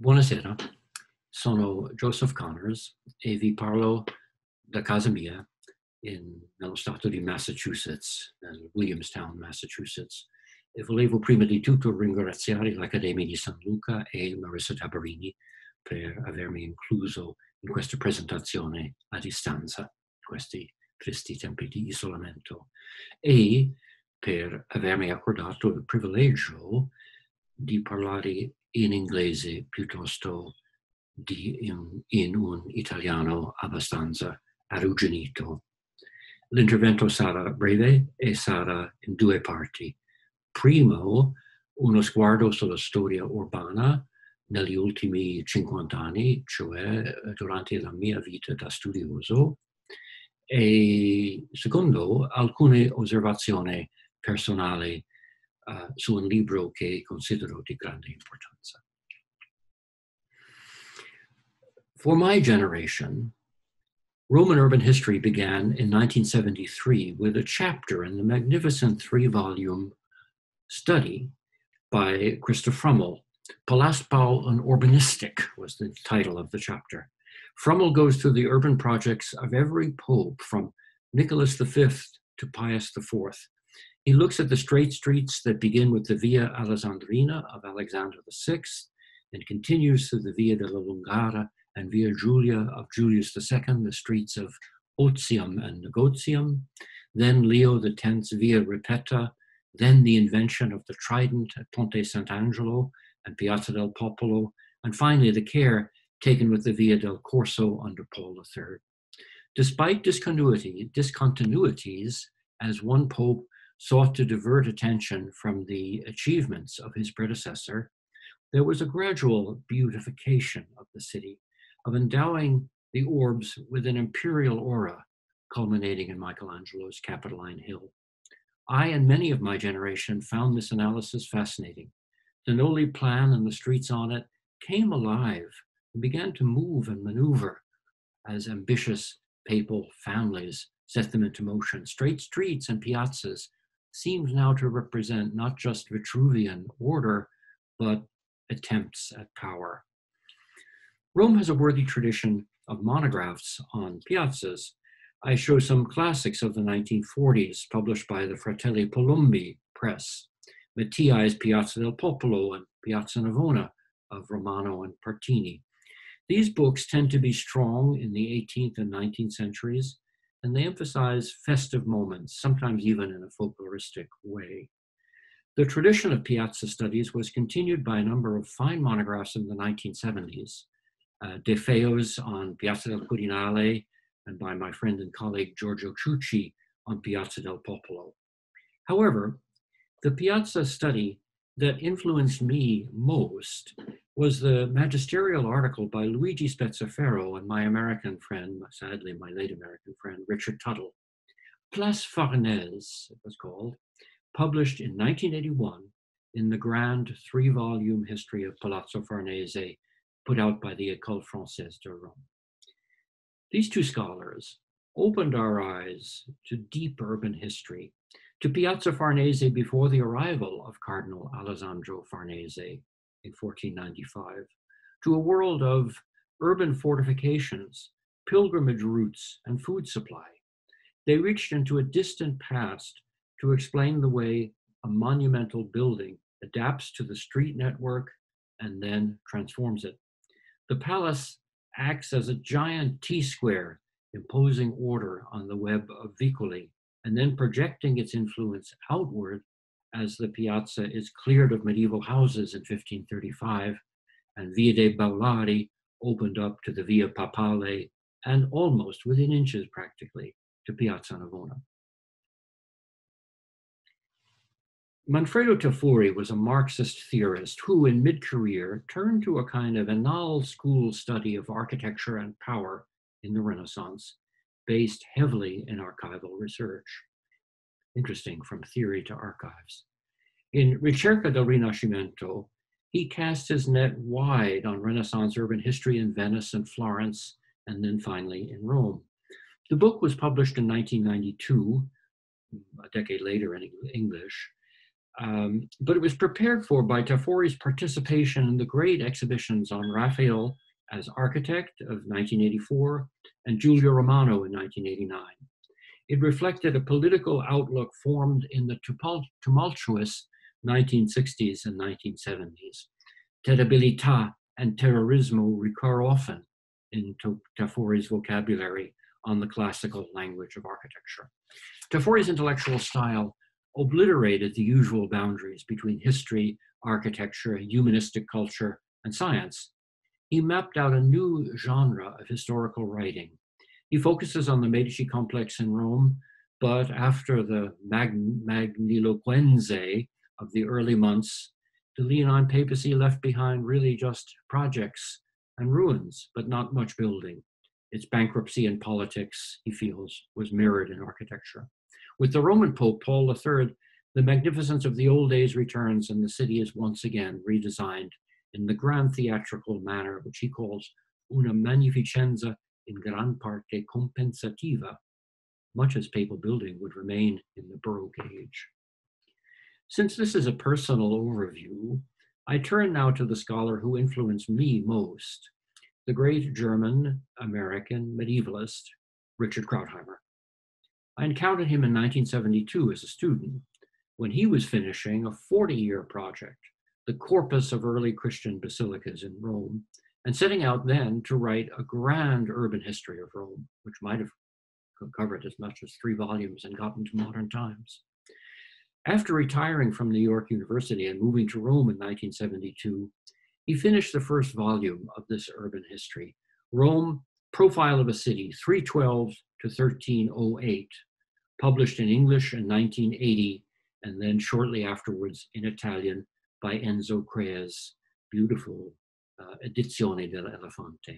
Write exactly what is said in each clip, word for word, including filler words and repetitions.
Buonasera, sono Joseph Connors e vi parlo da casa mia in, nello stato di Massachusetts, nel Williamstown, Massachusetts. E volevo prima di tutto ringraziare l'Accademia di San Luca e Marissa Tabarini per avermi incluso in questa presentazione a distanza, in questi tristi tempi di isolamento, e per avermi accordato il privilegio di parlare in inglese piuttosto di in, in un italiano abbastanza arrugginito. L'intervento sarà breve e sarà in due parti. Primo, uno sguardo sulla storia urbana negli ultimi cinquanta anni, cioè durante la mia vita da studioso, e secondo, alcune osservazioni personali uh, su un libro che considero di grande importanza. For my generation, Roman urban history began in nineteen seventy-three with a chapter in the magnificent three-volume study by Christa Frummel. Palaspau and Urbanistic was the title of the chapter. Frummel goes through the urban projects of every pope from Nicholas the Fifth to Pius the Fourth. He looks at the straight streets that begin with the Via Alessandrina of Alexander the Sixth and continues through the Via della Lungara and Via Julia of Julius the Second, the streets of Otium and Negotium, then Leo the Tenth's Via Ripetta, then the invention of the Trident at Ponte Sant'Angelo and Piazza del Popolo, and finally the care taken with the Via del Corso under Paul the Third. Despite discontinuity, discontinuities, as one pope sought to divert attention from the achievements of his predecessor, there was a gradual beautification of the city, of endowing the orbs with an imperial aura, culminating in Michelangelo's Capitoline Hill. I and many of my generation found this analysis fascinating. The Noli plan and the streets on it came alive and began to move and maneuver as ambitious papal families set them into motion. Straight streets and piazzas seemed now to represent not just Vitruvian order, but attempts at power. Rome has a worthy tradition of monographs on piazzas. I show some classics of the nineteen forties published by the Fratelli Palumbi Press, Mattiai's Piazza del Popolo and Piazza Navona of Romano and Partini. These books tend to be strong in the eighteenth and nineteenth centuries, and they emphasize festive moments, sometimes even in a folkloristic way. The tradition of piazza studies was continued by a number of fine monographs in the nineteen seventies, uh, De Feo's on Piazza del Quirinale, and by my friend and colleague Giorgio Ciucci on Piazza del Popolo. However, the piazza study that influenced me most was the magisterial article by Luigi Spezzafero and my American friend, sadly my late American friend, Richard Tuttle. Place Farnèse, it was called, published in nineteen eighty-one in the grand three-volume history of Palazzo Farnese, put out by the École Française de Rome. These two scholars opened our eyes to deep urban history, to Piazza Farnese before the arrival of Cardinal Alessandro Farnese in fourteen ninety-five, to a world of urban fortifications, pilgrimage routes, and food supply. They reached into a distant past to explain the way a monumental building adapts to the street network and then transforms it. The palace acts as a giant T-square, imposing order on the web of vicoli, and then projecting its influence outward as the piazza is cleared of medieval houses in fifteen thirty-five, and Via dei Beulari opened up to the Via Papale, and almost within inches practically to Piazza Navona. Manfredo Tafuri was a Marxist theorist who, in mid-career, turned to a kind of anal school study of architecture and power in the Renaissance, based heavily in archival research. Interesting, from theory to archives. In Ricerca del Rinascimento, he cast his net wide on Renaissance urban history in Venice and Florence, and then finally in Rome. The book was published in nineteen ninety-two, a decade later in English, Um, but it was prepared for by Tafori's participation in the great exhibitions on Raphael as architect of nineteen eighty-four and Giulio Romano in nineteen eighty-nine. It reflected a political outlook formed in the tumultuous nineteen sixties and nineteen seventies. Terribilità and terrorismo recur often in Tafori's vocabulary on the classical language of architecture. Tafori's intellectual style obliterated the usual boundaries between history, architecture, humanistic culture, and science. He mapped out a new genre of historical writing. He focuses on the Medici complex in Rome, but after the Mag Magniloquenze of the early months, the Leonine papacy left behind really just projects and ruins, but not much building. Its bankruptcy and politics, he feels, was mirrored in architecture. With the Roman Pope, Paul the Third, the magnificence of the old days returns and the city is once again redesigned in the grand theatrical manner, which he calls una magnificenza in gran parte compensativa, much as papal building would remain in the Baroque age. Since this is a personal overview, I turn now to the scholar who influenced me most, the great German-American medievalist, Richard Krautheimer. I encountered him in nineteen seventy-two as a student when he was finishing a forty-year project, the corpus of early Christian basilicas in Rome, and setting out then to write a grand urban history of Rome, which might have covered as much as three volumes and gotten to modern times. After retiring from New York University and moving to Rome in nineteen seventy-two, he finished the first volume of this urban history, Rome, Profile of a City, three twelve to thirteen oh eight, published in English in nineteen eighty, and then shortly afterwards in Italian by Enzo Crea's beautiful uh, Edizione dell'Elefante.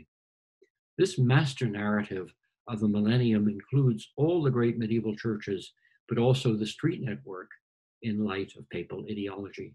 This master narrative of the millennium includes all the great medieval churches, but also the street network in light of papal ideology.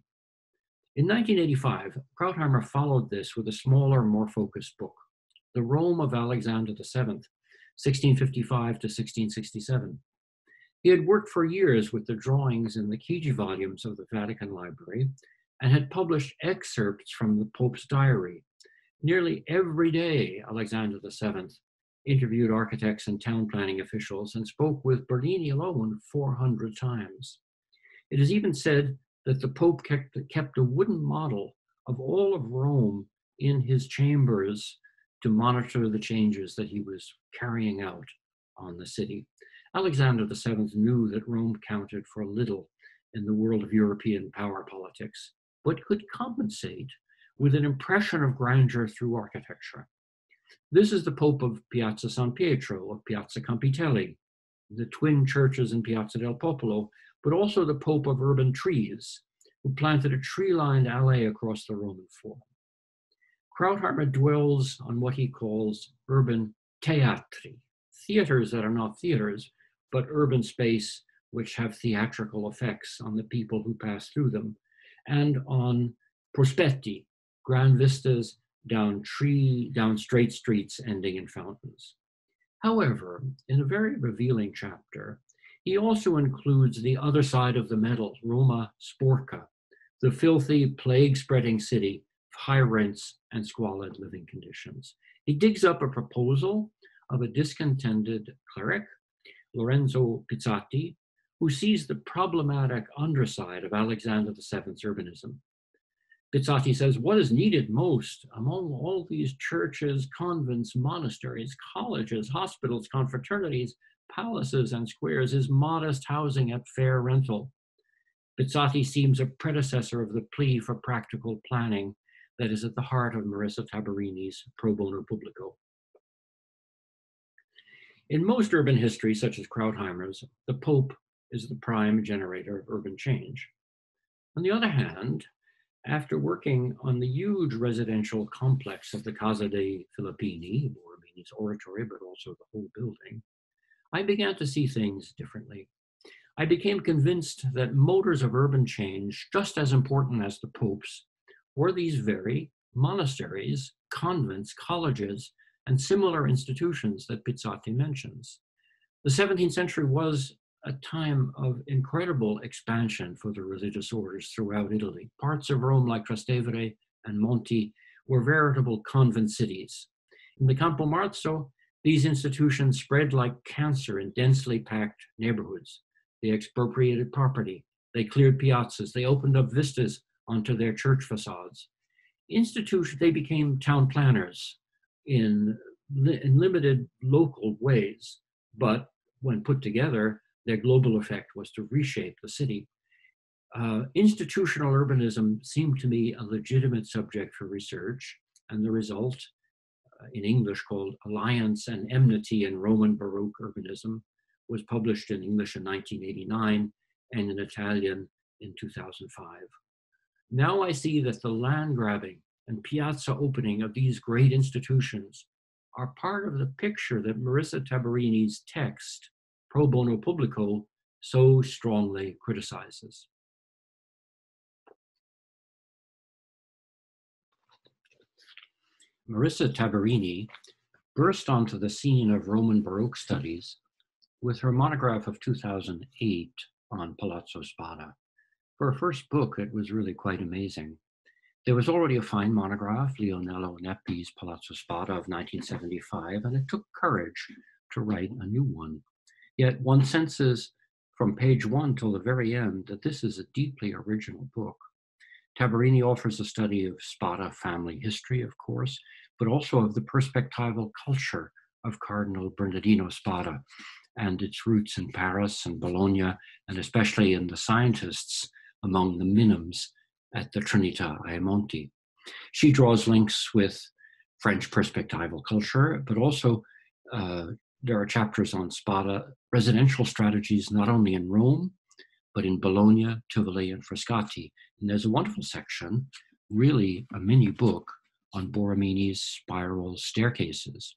In nineteen eighty-five, Krautheimer followed this with a smaller, more focused book, The Rome of Alexander the Seventh, sixteen fifty-five to sixteen sixty-seven. He had worked for years with the drawings in the Chigi volumes of the Vatican Library and had published excerpts from the Pope's diary. Nearly every day, Alexander the Seventh interviewed architects and town planning officials and spoke with Bernini alone four hundred times. It is even said that the Pope kept, kept a wooden model of all of Rome in his chambers to monitor the changes that he was carrying out on the city. Alexander the Seventh knew that Rome counted for little in the world of European power politics, but could compensate with an impression of grandeur through architecture. This is the Pope of Piazza San Pietro, of Piazza Campitelli, the twin churches in Piazza del Popolo, but also the Pope of urban trees, who planted a tree-lined alley across the Roman Forum. Krautheimer dwells on what he calls urban teatri, theaters that are not theaters, but urban space which have theatrical effects on the people who pass through them, and on prospetti, grand vistas down tree, down straight streets ending in fountains. However, in a very revealing chapter, he also includes the other side of the medal, Roma Sporca, the filthy, plague-spreading city of high rents and squalid living conditions. He digs up a proposal of a discontented cleric, Lorenzo Pizzati, who sees the problematic underside of Alexander the Seventh's urbanism. Pizzati says, what is needed most among all these churches, convents, monasteries, colleges, hospitals, confraternities, palaces, and squares is modest housing at fair rental. Pizzati seems a predecessor of the plea for practical planning that is at the heart of Marissa Tabarini's Pro Bono Publico. In most urban history, such as Krautheimer's, the Pope is the prime generator of urban change. On the other hand, after working on the huge residential complex of the Casa dei Filippini, Borromini's oratory, but also the whole building, I began to see things differently. I became convinced that motors of urban change, just as important as the popes, were these very monasteries, convents, colleges, and similar institutions that Pizzati mentions. The seventeenth century was a time of incredible expansion for the religious orders throughout Italy. Parts of Rome like Trastevere and Monti were veritable convent cities. In the Campo Marzo, these institutions spread like cancer in densely packed neighborhoods. They expropriated property, they cleared piazzas, they opened up vistas onto their church facades. Institutions, they became town planners in, in limited local ways, but when put together, their global effect was to reshape the city. Uh, institutional urbanism seemed to me a legitimate subject for research, and the result, uh, in English called Alliance and Enmity in Roman Baroque Urbanism, was published in English in nineteen eighty-nine and in Italian in two thousand five. Now I see that the land grabbing and piazza opening of these great institutions are part of the picture that Marisa Tabarini's text, Pro Bono Publico, so strongly criticizes. Marisa Tabarini burst onto the scene of Roman Baroque studies with her monograph of two thousand eight on Palazzo Spada. For her first book, it was really quite amazing. There was already a fine monograph, Leonello Neppi's Palazzo Spada of nineteen seventy-five, and it took courage to write a new one. Yet one senses from page one till the very end that this is a deeply original book. Tabarini offers a study of Spada family history, of course, but also of the perspectival culture of Cardinal Bernardino Spada and its roots in Paris and Bologna, and especially in the scientists among the minims at the Trinità ai Monti. She draws links with French perspectival culture, but also uh, there are chapters on Spada residential strategies, not only in Rome, but in Bologna, Tivoli, and Frascati. And there's a wonderful section, really a mini book, on Borromini's spiral staircases.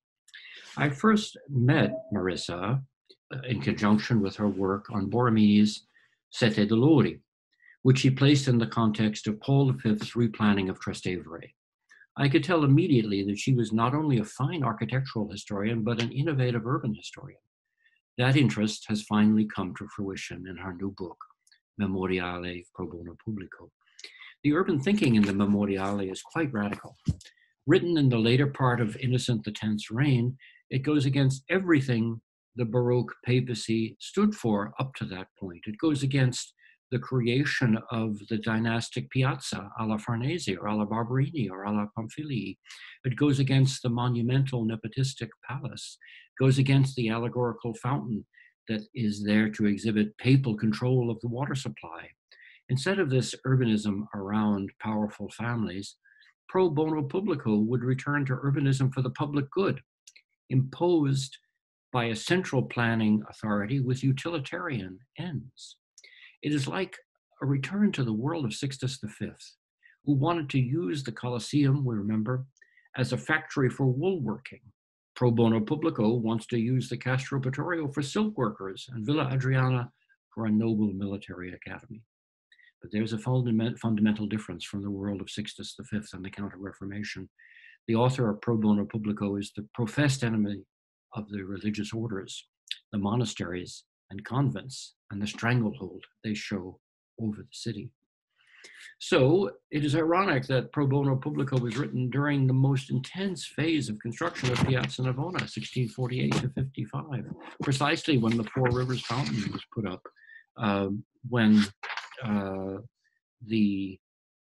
I first met Marisa uh, in conjunction with her work on Borromini's Sette Dolori, which she placed in the context of Paul the Fifth's replanning of Trastevere. I could tell immediately that she was not only a fine architectural historian, but an innovative urban historian. That interest has finally come to fruition in her new book, Memoriale Pro Bono Publico. The urban thinking in the Memoriale is quite radical. Written in the later part of Innocent the Tenth's reign, it goes against everything the Baroque papacy stood for up to that point. It goes against the creation of the dynastic piazza alla Farnese or alla Barberini or alla Pamphilii. It goes against the monumental nepotistic palace. It goes against the allegorical fountain that is there to exhibit papal control of the water supply. Instead of this urbanism around powerful families, Pro Bono Publico would return to urbanism for the public good, imposed by a central planning authority with utilitarian ends. It is like a return to the world of Sixtus the Fifth, who wanted to use the Colosseum, we remember, as a factory for woolworking. Pro Bono Publico wants to use the Castro Pretorio for silk workers and Villa Adriana for a noble military academy. But there's a fundament, fundamental difference from the world of Sixtus the Fifth and the Counter-Reformation. The author of Pro Bono Publico is the professed enemy of the religious orders, the monasteries and convents, and the stranglehold they show over the city. So it is ironic that Pro Bono Publico was written during the most intense phase of construction of Piazza Navona, sixteen forty-eight to fifty-five, precisely when the Four Rivers Fountain was put up, uh, when uh, the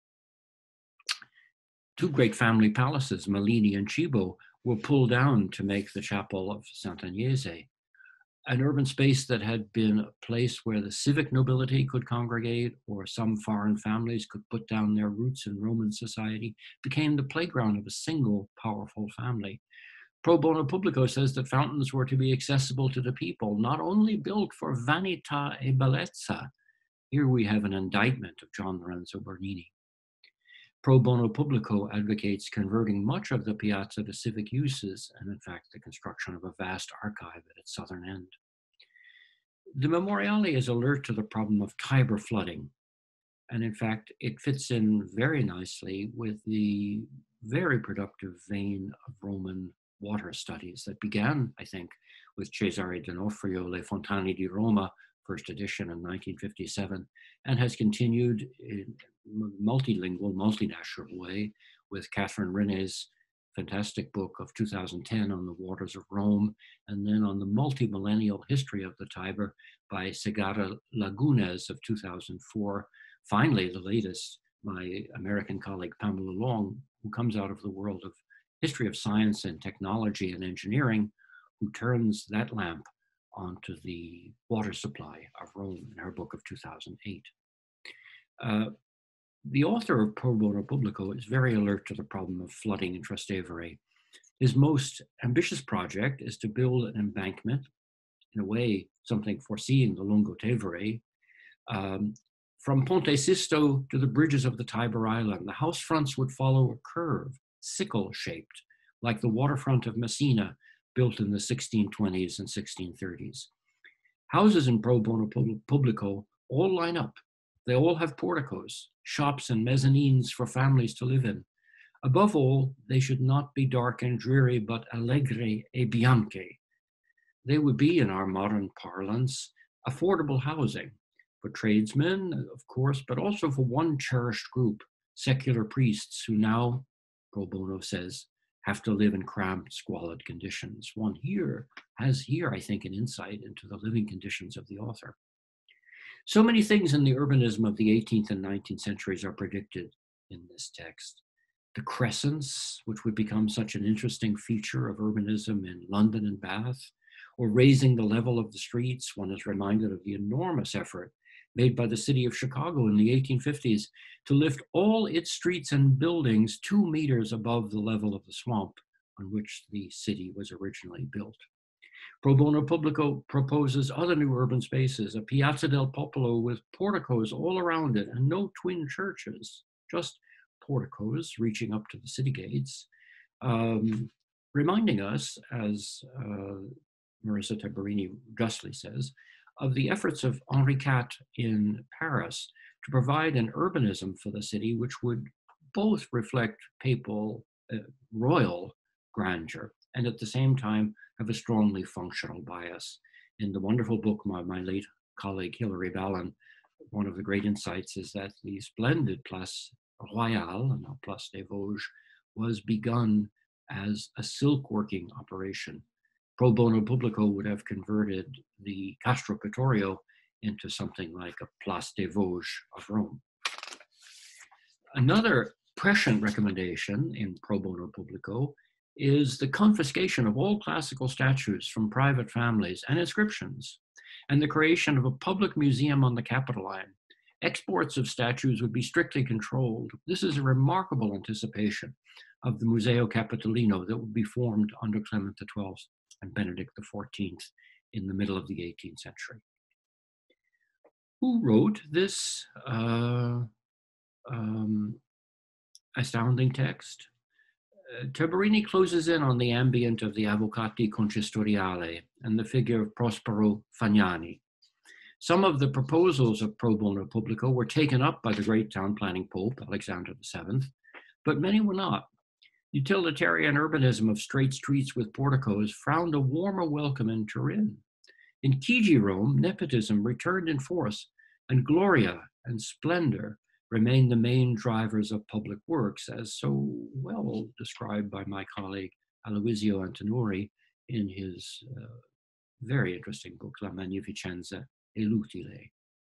two great family palaces, Malini and Cibo, were pulled down to make the chapel of Sant'Agnese, an urban space that had been a place where the civic nobility could congregate or some foreign families could put down their roots in Roman society, became the playground of a single powerful family. Pro Bono Publico says that fountains were to be accessible to the people, not only built for vanità e bellezza. Here we have an indictment of Gian Lorenzo Bernini. Pro Bono Publico advocates converting much of the piazza to civic uses, and in fact, the construction of a vast archive at its southern end. The Memoriale is alert to the problem of Tiber flooding, and in fact, it fits in very nicely with the very productive vein of Roman water studies that began, I think, with Cesare D'Onofrio, Le Fontane di Roma, first edition in nineteen fifty-seven, and has continued in a multilingual, multinational way with Catherine René's fantastic book of two thousand ten on the waters of Rome, and then on the multi-millennial history of the Tiber by Segarra Lagunes of two thousand four. Finally, the latest, my American colleague Pamela Long, who comes out of the world of history of science and technology and engineering, who turns that lamp onto the water supply of Rome in her book of two thousand eight. Uh, the author of Pro Bono Publico is very alert to the problem of flooding in Trastevere. His most ambitious project is to build an embankment, in a way something foreseeing the Lungo Tevere, um, from Ponte Sisto to the bridges of the Tiber Island. The house fronts would follow a curve, sickle-shaped, like the waterfront of Messina, built in the sixteen twenties and sixteen thirties. Houses in Pro Bono Publico all line up. They all have porticos, shops and mezzanines for families to live in. Above all, they should not be dark and dreary, but allegre e bianche. They would be, in our modern parlance, affordable housing for tradesmen, of course, but also for one cherished group, secular priests who now, Pro Bono says, have to live in cramped, squalid conditions. One here has here, I think, an insight into the living conditions of the author. So many things in the urbanism of the eighteenth and nineteenth centuries are predicted in this text. The crescents, which would become such an interesting feature of urbanism in London and Bath, or raising the level of the streets. One is reminded of the enormous effort made by the city of Chicago in the eighteen fifties to lift all its streets and buildings two meters above the level of the swamp on which the city was originally built. Pro Bono Publico proposes other new urban spaces, a Piazza del Popolo with porticos all around it and no twin churches, just porticos reaching up to the city gates, um, reminding us, as uh, Marisa Tabarini justly says, of the efforts of Henri quatre in Paris to provide an urbanism for the city which would both reflect papal, uh, royal grandeur and at the same time have a strongly functional bias. In the wonderful book by my late colleague Hilary Ballon, one of the great insights is that the splendid Place Royale, now Place des Vosges, was begun as a silk working operation. Pro Bono Publico would have converted the Castro Pretorio into something like a Place des Vosges of Rome. Another prescient recommendation in Pro Bono Publico is the confiscation of all classical statues from private families and inscriptions, and the creation of a public museum on the Capitoline. Exports of statues would be strictly controlled. This is a remarkable anticipation of the Museo Capitolino that would be formed under Clement the twelfth and Benedict the fourteenth in the middle of the eighteenth century. Who wrote this uh, um, astounding text? Uh, Tabarini closes in on the ambient of the Avvocati Consistoriale and the figure of Prospero Fagnani. Some of the proposals of Pro Bono Publico were taken up by the great town planning Pope, Alexander the seventh, but many were not. Utilitarian urbanism of straight streets with porticos found a warmer welcome in Turin. In Chigi, Rome, nepotism returned in force, and gloria and splendor remain the main drivers of public works, as so well described by my colleague Aloisio Antinori in his uh, very interesting book, La Magnificenza e l'Utile.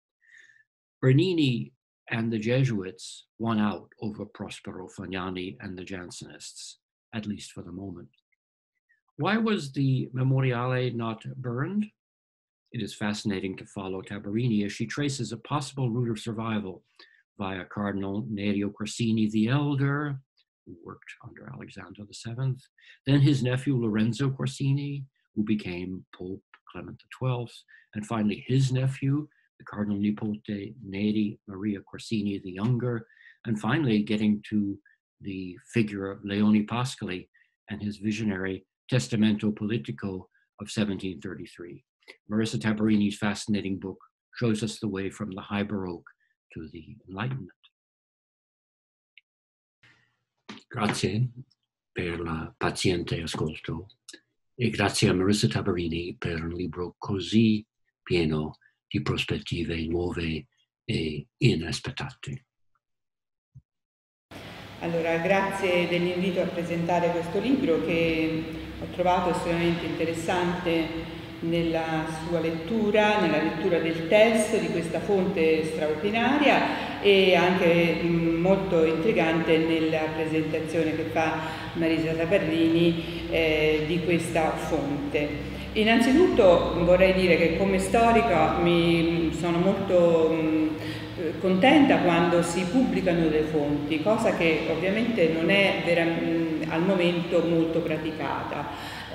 Bernini and the Jesuits won out over Prospero Fagnani and the Jansenists, at least for the moment. Why was the Memoriale not burned? It is fascinating to follow Tabarini as she traces a possible route of survival via Cardinal Nerio Corsini the Elder, who worked under Alexander the seventh, then his nephew Lorenzo Corsini, who became Pope Clement the twelfth, and finally his nephew, the Cardinal Nipote Neri Maria Corsini the Younger, and finally getting to the figure of Leone Pascoli and his visionary Testamento Politico of seventeen thirty-three. Marisa Tabarini's fascinating book shows us the way from the High Baroque to the Enlightenment. Grazie per la paziente ascolto e grazie a Marisa Tabarini per un libro così pieno di prospettive nuove e inaspettate. Allora, grazie dell'invito a presentare questo libro che ho trovato estremamente interessante nella sua lettura, nella lettura del testo di questa fonte straordinaria e anche molto intrigante nella presentazione che fa Marisa Tabarrini eh, di questa fonte. Innanzitutto vorrei dire che come storica mi sono molto mh, contenta quando si pubblicano le fonti, cosa che ovviamente non è vera, mh, al momento molto praticata.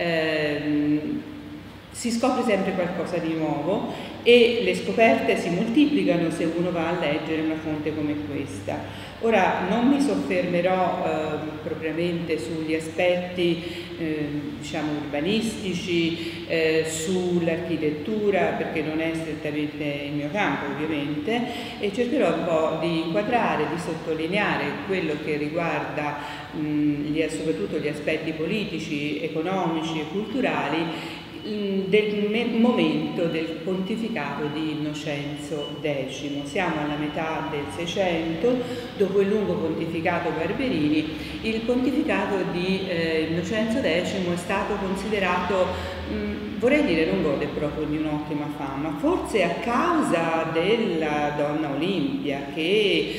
Eh, si scopre sempre qualcosa di nuovo e le scoperte si moltiplicano se uno va a leggere una fonte come questa. Ora non mi soffermerò eh, propriamente sugli aspetti eh, diciamo urbanistici, eh, sull'architettura, perché non è strettamente il mio campo ovviamente, e cercherò un po' di inquadrare, di sottolineare quello che riguarda mh, gli, soprattutto gli aspetti politici, economici e culturali del momento del pontificato di Innocenzo decimo. Siamo alla metà del Seicento, dopo il lungo pontificato Barberini. Il pontificato di eh, Innocenzo decimo è stato considerato, mh, vorrei dire, non gode proprio di un'ottima fama, forse a causa della donna Olimpia che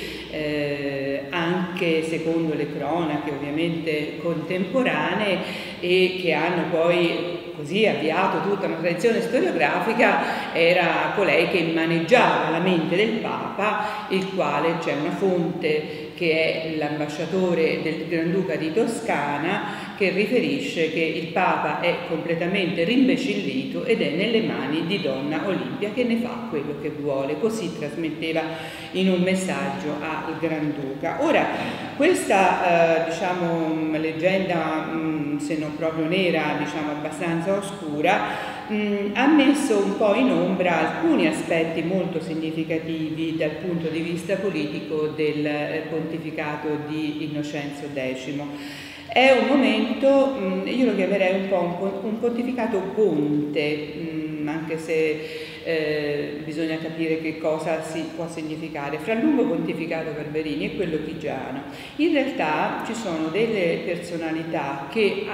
eh, anche secondo le cronache ovviamente contemporanee e che hanno poi così avviato tutta una tradizione storiografica, era colei che maneggiava la mente del Papa, il quale c'è una fonte che è l'ambasciatore del Granduca di Toscana che riferisce che il Papa è completamente rimbecillito ed è nelle mani di donna Olimpia che ne fa quello che vuole, così trasmetteva in un messaggio al Granduca. Ora, questa eh, diciamo, leggenda, mh, se non proprio nera, diciamo abbastanza oscura, mh, ha messo un po' in ombra alcuni aspetti molto significativi dal punto di vista politico del eh, pontificato di Innocenzo decimo. È un momento, mh, io lo chiamerei un po' un, un pontificato ponte, mh, anche se eh, bisogna capire che cosa si può significare, fra il lungo pontificato Barberini e quello Chigiano. In realtà ci sono delle personalità che eh,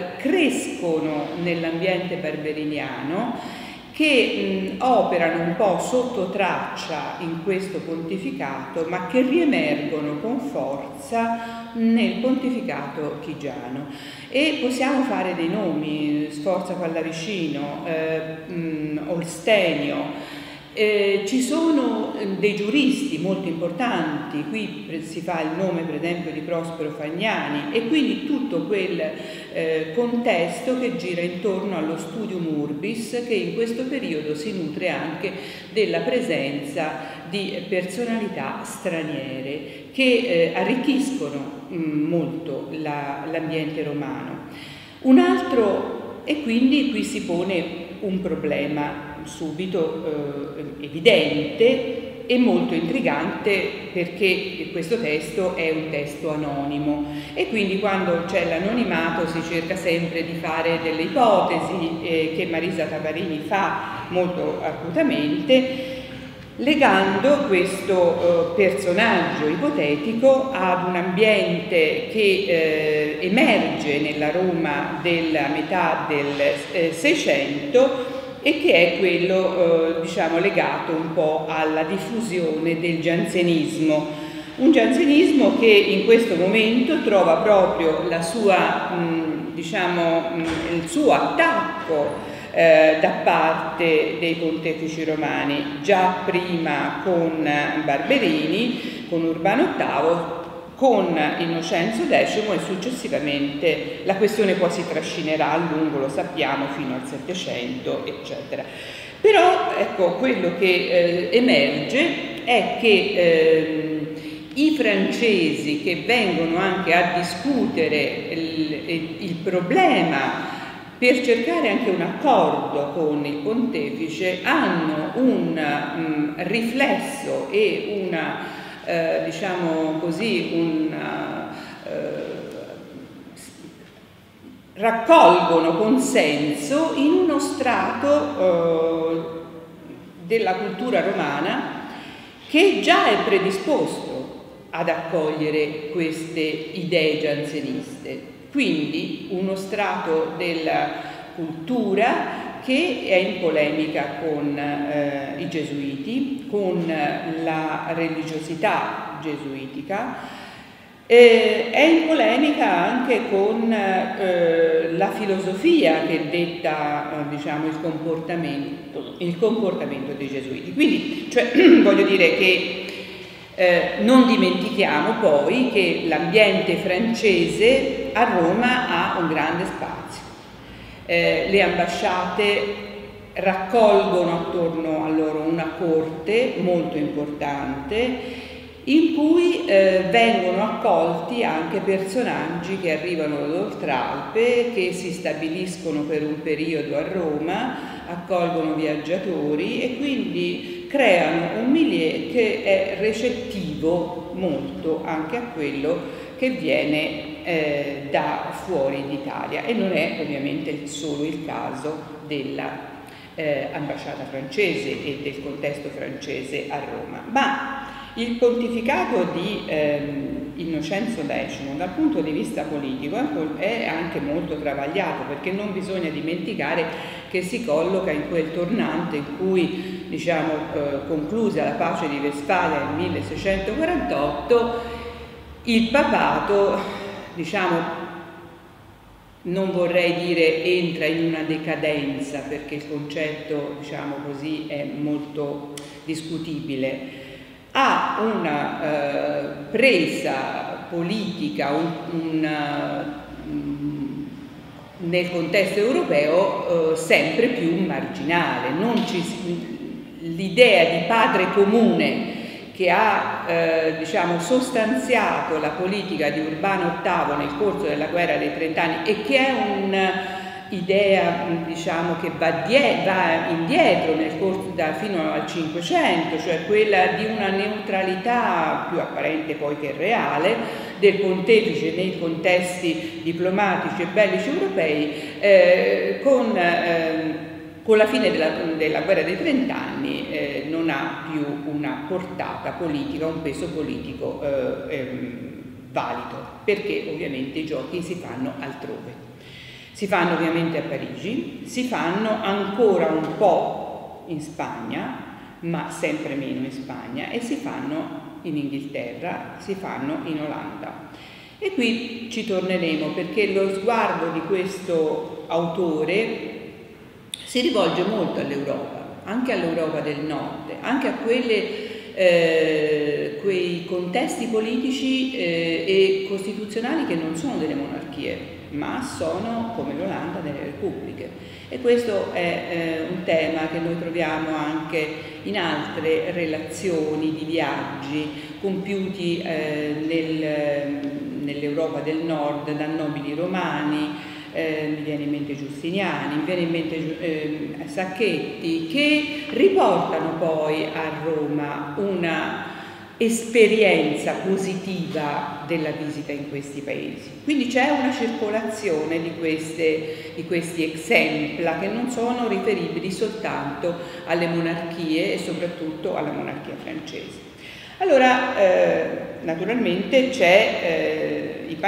crescono nell'ambiente barberiniano, che mh, operano un po' sotto traccia in questo pontificato, ma che riemergono con forza nel pontificato Chigiano. E possiamo fare dei nomi: Sforza Pallavicino, eh, mh, Olstenio. Eh, ci sono dei giuristi molto importanti, qui si fa il nome per esempio di Prospero Fagnani, e quindi tutto quel eh, contesto che gira intorno allo studium urbis, che in questo periodo si nutre anche della presenza di personalità straniere che eh, arricchiscono mh, molto l'ambiente la, romano. Un altro, e quindi qui si pone un problema subito eh, evidente e molto intrigante, perché questo testo è un testo anonimo e quindi quando c'è l'anonimato si cerca sempre di fare delle ipotesi eh, che Marisa Tabarrini fa molto acutamente, legando questo eh, personaggio ipotetico ad un ambiente che eh, emerge nella Roma della metà del eh, Seicento e che è quello eh, diciamo legato un po' alla diffusione del giansenismo. Un giansenismo che in questo momento trova proprio la sua, mh, diciamo, mh, il suo attacco Eh, da parte dei pontefici romani, già prima con Barberini, con Urbano ottavo, con Innocenzo decimo e successivamente la questione poi si trascinerà a lungo, lo sappiamo, fino al Settecento, eccetera. Però ecco, quello che eh, emerge è che eh, i francesi che vengono anche a discutere il, il problema per cercare anche un accordo con il pontefice hanno un um, riflesso e una, eh, diciamo così, un eh, raccolgono consenso in uno strato eh, della cultura romana che già è predisposto ad accogliere queste idee gianseniste. Quindi uno strato della cultura che è in polemica con eh, i gesuiti, con la religiosità gesuitica, eh, è in polemica anche con eh, la filosofia che detta eh, diciamo, il comportamento, il comportamento dei gesuiti. Quindi, cioè, voglio dire che eh, non dimentichiamo poi che l'ambiente francese a Roma ha un grande spazio. Eh, le ambasciate raccolgono attorno a loro una corte molto importante in cui eh, vengono accolti anche personaggi che arrivano dall'Oltralpe, che si stabiliscono per un periodo a Roma, accolgono viaggiatori e quindi creano un milieu che è recettivo molto anche a quello che viene eh, da fuori d'Italia, e non è ovviamente solo il caso della eh, ambasciata francese e del contesto francese a Roma. Ma il pontificato di ehm, Innocenzo decimo dal punto di vista politico è anche molto travagliato, perché non bisogna dimenticare che si colloca in quel tornante in cui, diciamo, eh, conclusa la pace di Vestfalia nel milleseicentoquarantotto, il papato, diciamo, non vorrei dire entra in una decadenza, perché il concetto, diciamo così, è molto discutibile, ha una eh, presa politica un, una, um, nel contesto europeo eh, sempre più marginale. L'idea di padre comune che ha eh, diciamo, sostanziato la politica di Urbano ottavo nel corso della guerra dei trent'anni, e che è un'idea diciamo, che va, va indietro nel corso da, fino al Cinquecento, cioè quella di una neutralità più apparente poi che reale del pontefice nei contesti diplomatici e bellici europei, eh, con eh, Con la fine della, della guerra dei trent'anni eh, non ha più una portata politica, un peso politico eh, ehm, valido, perché ovviamente i giochi si fanno altrove. Si fanno ovviamente a Parigi, si fanno ancora un po' in Spagna, ma sempre meno in Spagna, e si fanno in Inghilterra, si fanno in Olanda. E qui ci torneremo, perché lo sguardo di questo autore si rivolge molto all'Europa, anche all'Europa del Nord, anche a quelle, eh, quei contesti politici eh, e costituzionali che non sono delle monarchie, ma sono, come l'Olanda, delle repubbliche. E questo è eh, un tema che noi troviamo anche in altre relazioni di viaggi compiuti eh, nel, nell'Europa del Nord da nobili romani. Eh, mi viene in mente Giustiniani, mi viene in mente eh, Sacchetti, che riportano poi a Roma una esperienza positiva della visita in questi paesi. Quindi c'è una circolazione di, queste, di questi exempla che non sono riferibili soltanto alle monarchie e soprattutto alla monarchia francese. Allora, eh, naturalmente c'è, eh, i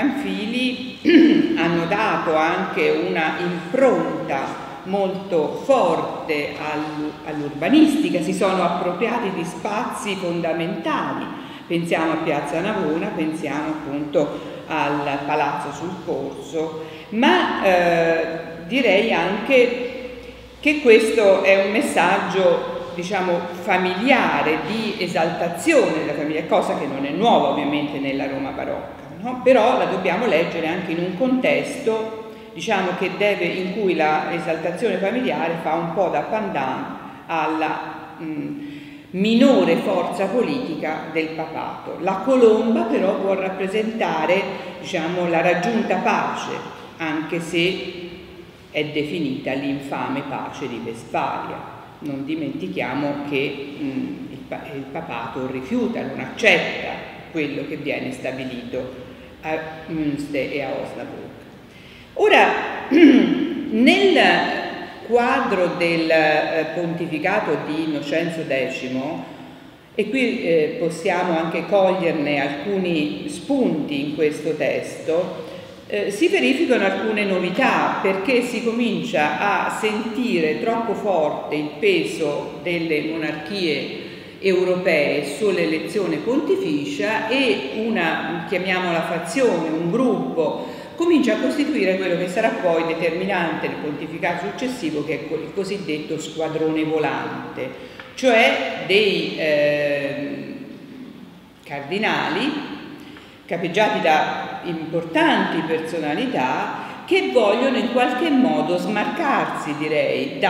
Panfili hanno dato anche una impronta molto forte all'urbanistica, si sono appropriati di spazi fondamentali, pensiamo a Piazza Navona, pensiamo appunto al Palazzo sul Corso, ma eh, direi anche che questo è un messaggio, diciamo, familiare, di esaltazione della famiglia, cosa che non è nuova ovviamente nella Roma barocca, no? Però la dobbiamo leggere anche in un contesto, diciamo, che deve, in cui la esaltazione familiare fa un po' da pendant alla mh, minore forza politica del papato. La colomba però può rappresentare, diciamo, la raggiunta pace, anche se è definita l'infame pace di Vestfalia. Non dimentichiamo che mh, il, pa il papato rifiuta, non accetta quello che viene stabilito a Münster e a Osnabrück. Ora, nel quadro del eh, pontificato di Innocenzo X, e qui eh, possiamo anche coglierne alcuni spunti in questo testo, eh, si verificano alcune novità, perché si comincia a sentire troppo forte il peso delle monarchie europee sull'elezione pontificia, e una, chiamiamola fazione, un gruppo, comincia a costituire quello che sarà poi determinante nel pontificato successivo, che è il cosiddetto squadrone volante, cioè dei eh, cardinali capeggiati da importanti personalità che vogliono in qualche modo smarcarsi, direi,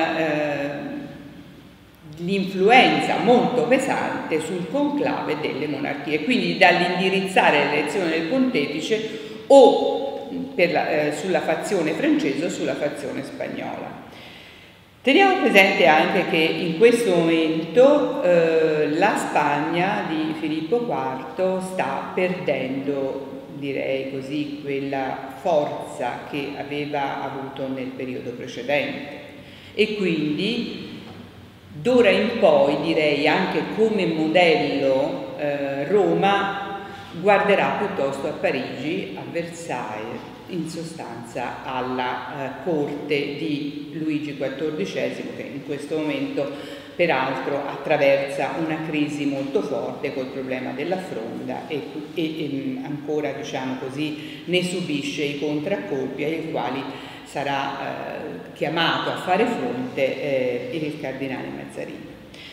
dall'influenza eh, molto pesante sul conclave delle monarchie, quindi dall'indirizzare l'elezione del pontefice o per la, eh, sulla fazione francese o sulla fazione spagnola. Teniamo presente anche che in questo momento eh, la Spagna di Filippo quarto sta perdendo, direi così, quella forza che aveva avuto nel periodo precedente, e quindi d'ora in poi, direi anche come modello, eh, Roma guarderà piuttosto a Parigi, a Versailles, in sostanza alla eh, corte di Luigi quattordicesimo, che in questo momento peraltro attraversa una crisi molto forte col problema della Fronda e, e, e ancora, diciamo così, ne subisce i contraccolpi ai quali sarà eh, chiamato a fare fronte eh, il cardinale Mazarini.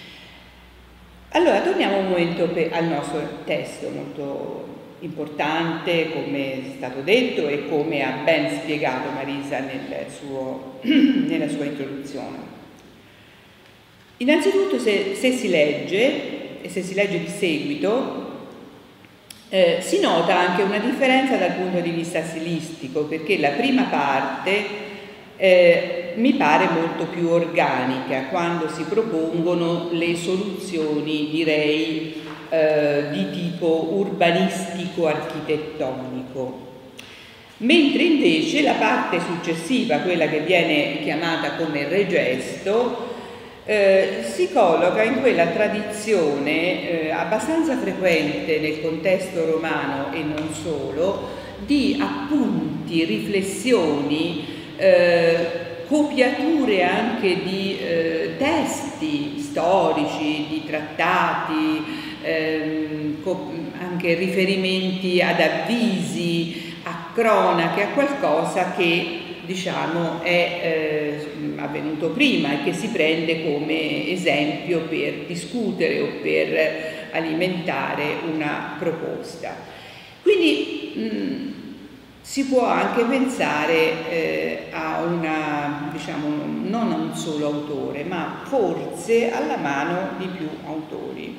Allora, torniamo un momento per, al nostro testo molto importante, come è stato detto e come ha ben spiegato Marisa nel suo, nella sua introduzione. Innanzitutto, se, se si legge, e se si legge di seguito, eh, si nota anche una differenza dal punto di vista stilistico, perché la prima parte eh, mi pare molto più organica, quando si propongono le soluzioni, direi, eh, di tipo urbanistico-architettonico. Mentre invece la parte successiva, quella che viene chiamata come Regesto, eh, si colloca in quella tradizione eh, abbastanza frequente nel contesto romano e non solo, di appunti, riflessioni, eh, copiature anche di eh, testi storici, di trattati, ehm, anche riferimenti ad avvisi, a cronache, a qualcosa che, diciamo, è eh, avvenuto prima e che si prende come esempio per discutere o per alimentare una proposta. Quindi mh, si può anche pensare eh, a una, diciamo, non a un solo autore, ma forse alla mano di più autori.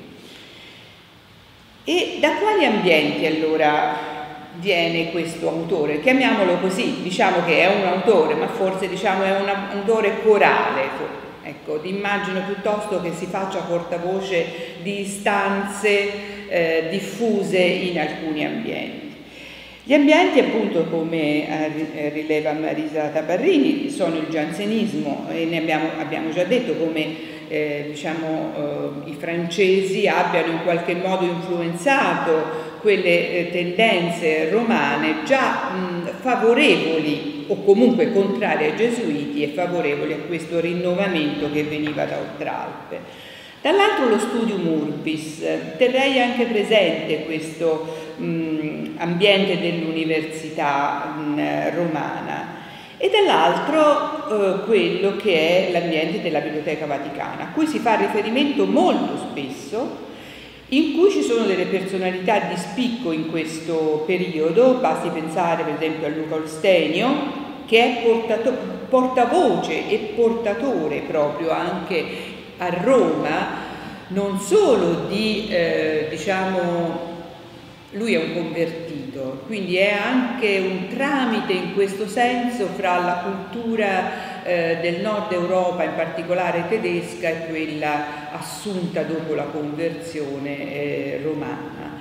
E da quali ambienti allora viene questo autore? Chiamiamolo così, diciamo che è un autore, ma forse diciamo è un autore corale. Ecco, immagino piuttosto che si faccia portavoce di istanze eh, diffuse in alcuni ambienti. Gli ambienti, appunto, come rileva Marisa Tabarrini, sono il giansenismo, e ne abbiamo, abbiamo già detto come eh, diciamo, eh, i francesi abbiano in qualche modo influenzato quelle eh, tendenze romane già mh, favorevoli o comunque contrarie ai gesuiti e favorevoli a questo rinnovamento che veniva da Oltralpe. Dall'altro lo studium urbis, terrei anche presente questo mh, ambiente dell'università romana, e dall'altro eh, quello che è l'ambiente della Biblioteca Vaticana, a cui si fa riferimento molto spesso, in cui ci sono delle personalità di spicco in questo periodo. Basti pensare per esempio a Luca Olstenio, che è portato, portavoce e portatore proprio anche a Roma, non solo di, eh, diciamo, lui è un convertito, quindi è anche un tramite in questo senso fra la cultura eh, del nord Europa, in particolare tedesca, e quella assunta dopo la conversione eh, romana.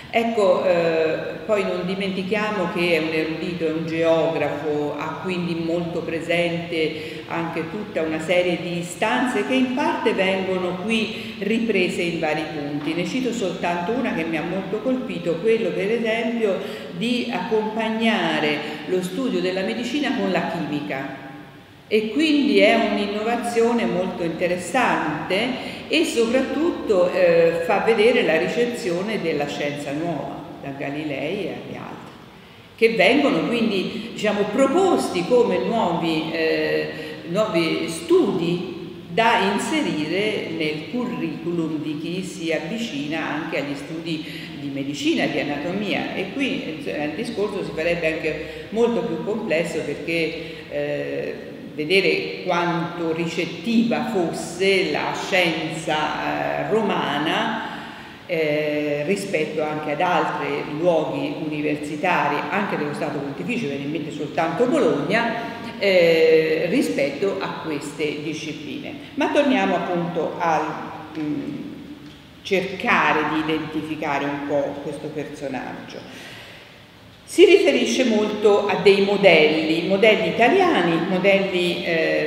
Ecco, eh, poi non dimentichiamo che è un erudito, è un geografo, ha quindi molto presente anche tutta una serie di istanze che in parte vengono qui riprese in vari punti. Ne cito soltanto una che mi ha molto colpito, quello per esempio di accompagnare lo studio della medicina con la chimica. E quindi è un'innovazione molto interessante e soprattutto eh, fa vedere la ricezione della scienza nuova da Galilei e agli altri, che vengono quindi, diciamo, proposti come nuovi, eh, nuovi studi da inserire nel curriculum di chi si avvicina anche agli studi di medicina, di anatomia. E qui cioè, il discorso si farebbe anche molto più complesso, perché eh, vedere quanto ricettiva fosse la scienza eh, romana eh, rispetto anche ad altri luoghi universitari, anche dello Stato Pontificio, viene in mente soltanto Bologna, eh, rispetto a queste discipline. Ma torniamo appunto al mh, cercare di identificare un po' questo personaggio. Si riferisce molto a dei modelli, modelli italiani, modelli eh,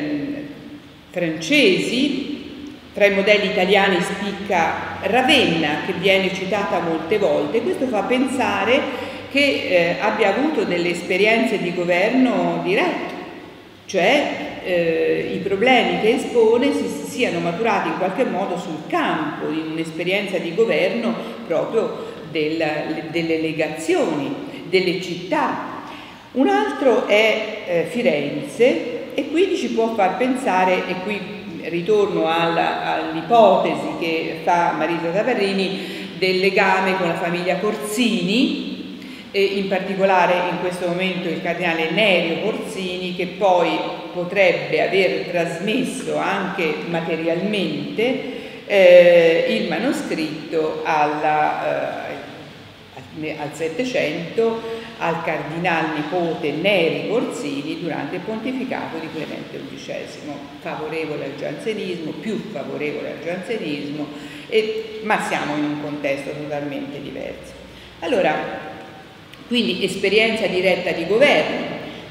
francesi. Tra i modelli italiani spicca Ravenna, che viene citata molte volte. Questo fa pensare che eh, abbia avuto delle esperienze di governo dirette, cioè eh, i problemi che espone si siano maturati in qualche modo sul campo, in un'esperienza di governo proprio del, delle legazioni, delle città. Un altro è eh, Firenze, e quindi ci può far pensare, e qui ritorno all'ipotesi che fa Marisa Tavarrini del legame con la famiglia Corsini, e in particolare in questo momento il cardinale Nerio Corsini, che poi potrebbe aver trasmesso anche materialmente eh, il manoscritto alla, eh, al Settecento al cardinal nipote Neri Corsini durante il pontificato di Clemente undicesimo, favorevole al giansenismo, più favorevole al giansenismo, e, ma siamo in un contesto totalmente diverso. Allora, quindi esperienza diretta di governo,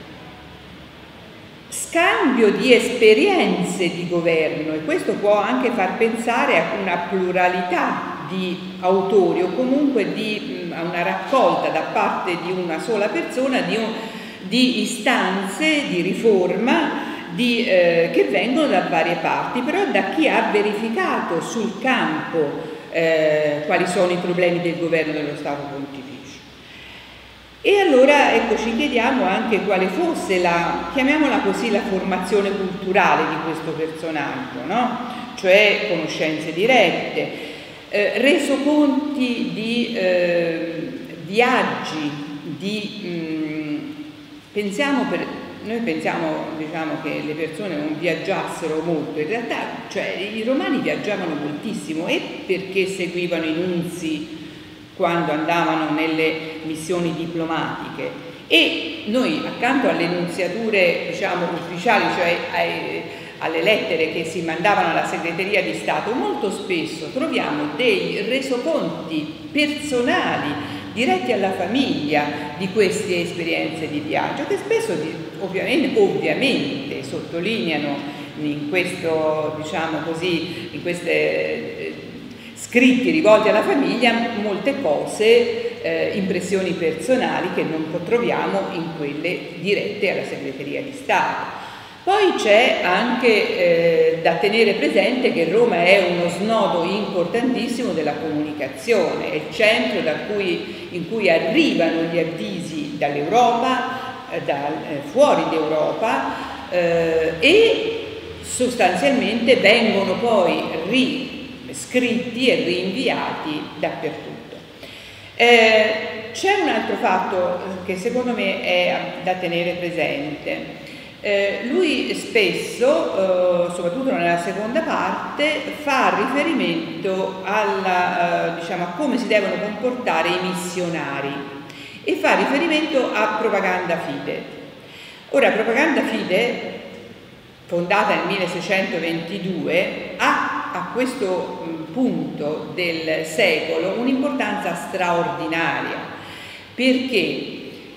scambio di esperienze di governo, e questo può anche far pensare a una pluralità di autori o comunque di, a una raccolta da parte di una sola persona di, un, di istanze di riforma di, eh, che vengono da varie parti, però da chi ha verificato sul campo eh, quali sono i problemi del governo dello Stato Pontificio. E allora ecco, ci chiediamo anche quale fosse la, chiamiamola così, la formazione culturale di questo personaggio, no? Cioè conoscenze dirette, Eh, resoconti di eh, viaggi, di, mh, pensiamo per, noi pensiamo diciamo, che le persone non viaggiassero molto, in realtà cioè, i romani viaggiavano moltissimo, e perché seguivano i nunzi quando andavano nelle missioni diplomatiche, e noi accanto alle nunziature diciamo, ufficiali, cioè ai, alle lettere che si mandavano alla segreteria di Stato, molto spesso troviamo dei resoconti personali diretti alla famiglia di queste esperienze di viaggio, che spesso ovviamente, ovviamente sottolineano in questo, diciamo così, in queste eh, scritti rivolti alla famiglia molte cose, eh, impressioni personali che non troviamo in quelle dirette alla segreteria di Stato. Poi c'è anche eh, da tenere presente che Roma è uno snodo importantissimo della comunicazione, è il centro da cui, in cui arrivano gli avvisi dall'Europa, eh, da, eh, fuori d'Europa, eh, e sostanzialmente vengono poi riscritti e rinviati dappertutto. Eh, c'è un altro fatto che secondo me è da tenere presente. Eh, lui spesso, eh, soprattutto nella seconda parte, fa riferimento alla, eh, diciamo, a come si devono comportare i missionari, e fa riferimento a Propaganda Fide. Ora, Propaganda Fide, fondata nel milleseicentoventidue, ha a questo punto del secolo un'importanza straordinaria, perché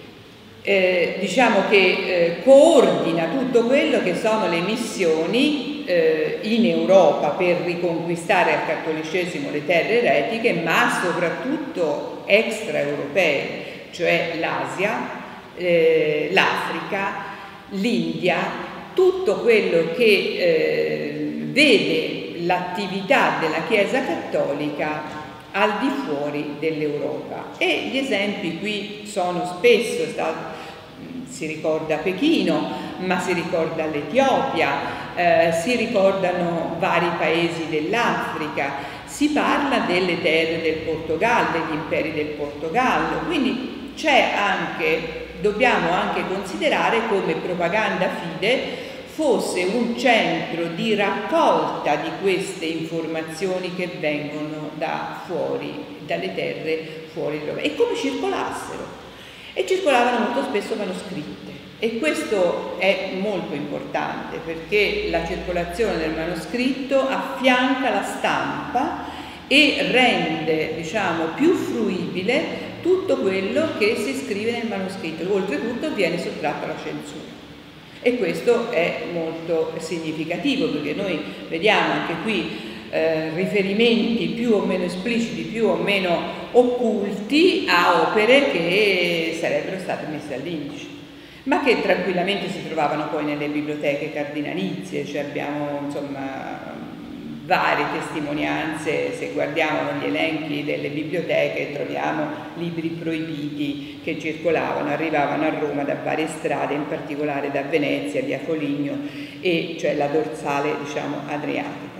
eh, diciamo che eh, coordina tutto quello che sono le missioni eh, in Europa per riconquistare al cattolicesimo le terre eretiche, ma soprattutto extraeuropee, cioè l'Asia, eh, l'Africa, l'India, tutto quello che eh, vede l'attività della Chiesa cattolica al di fuori dell'Europa. E gli esempi qui sono spesso stati, si ricorda Pechino, ma si ricorda l'Etiopia, eh, si ricordano vari paesi dell'Africa, si parla delle terre del Portogallo, degli imperi del Portogallo, quindi c'è anche, dobbiamo anche considerare come Propaganda Fide fosse un centro di raccolta di queste informazioni che vengono da fuori, dalle terre fuori d'Europa, e come circolassero. E circolavano molto spesso manoscritte, e questo è molto importante perché la circolazione del manoscritto affianca la stampa e rende, diciamo, più fruibile tutto quello che si scrive nel manoscritto. Oltretutto viene sottratto alla censura. E questo è molto significativo, perché noi vediamo anche qui eh, riferimenti più o meno espliciti, più o meno occulti a opere che sarebbero state messe all'indice, ma che tranquillamente si trovavano poi nelle biblioteche cardinalizie. Cioè abbiamo insomma varie testimonianze, se guardiamo gli elenchi delle biblioteche troviamo libri proibiti che circolavano, arrivavano a Roma da varie strade, in particolare da Venezia, via Foligno, e cioè la dorsale, diciamo, adriatica.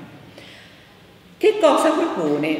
Che cosa propone?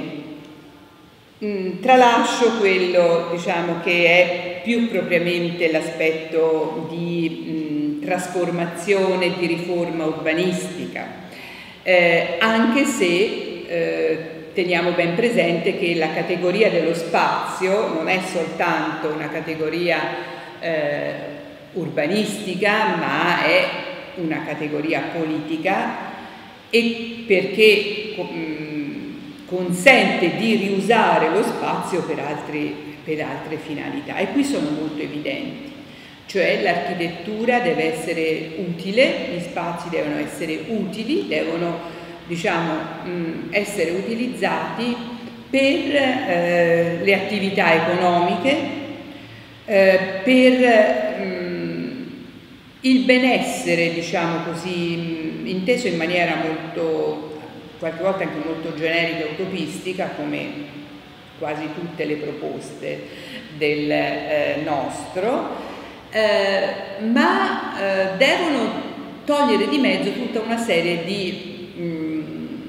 Mm, tralascio quello, diciamo, che è più propriamente l'aspetto di mh, trasformazione, di riforma urbanistica. Eh, anche se eh, teniamo ben presente che la categoria dello spazio non è soltanto una categoria eh, urbanistica, ma è una categoria politica, e perché mh, consente di riusare lo spazio per, altri, per altre finalità, e qui sono molto evidenti. Cioè l'architettura deve essere utile, gli spazi devono essere utili, devono, diciamo, mh, essere utilizzati per eh, le attività economiche, eh, per mh, il benessere, diciamo così, mh, inteso in maniera molto, qualche volta anche molto generica e utopistica, come quasi tutte le proposte del eh, nostro. Eh, ma eh, devono togliere di mezzo tutta una serie di mh,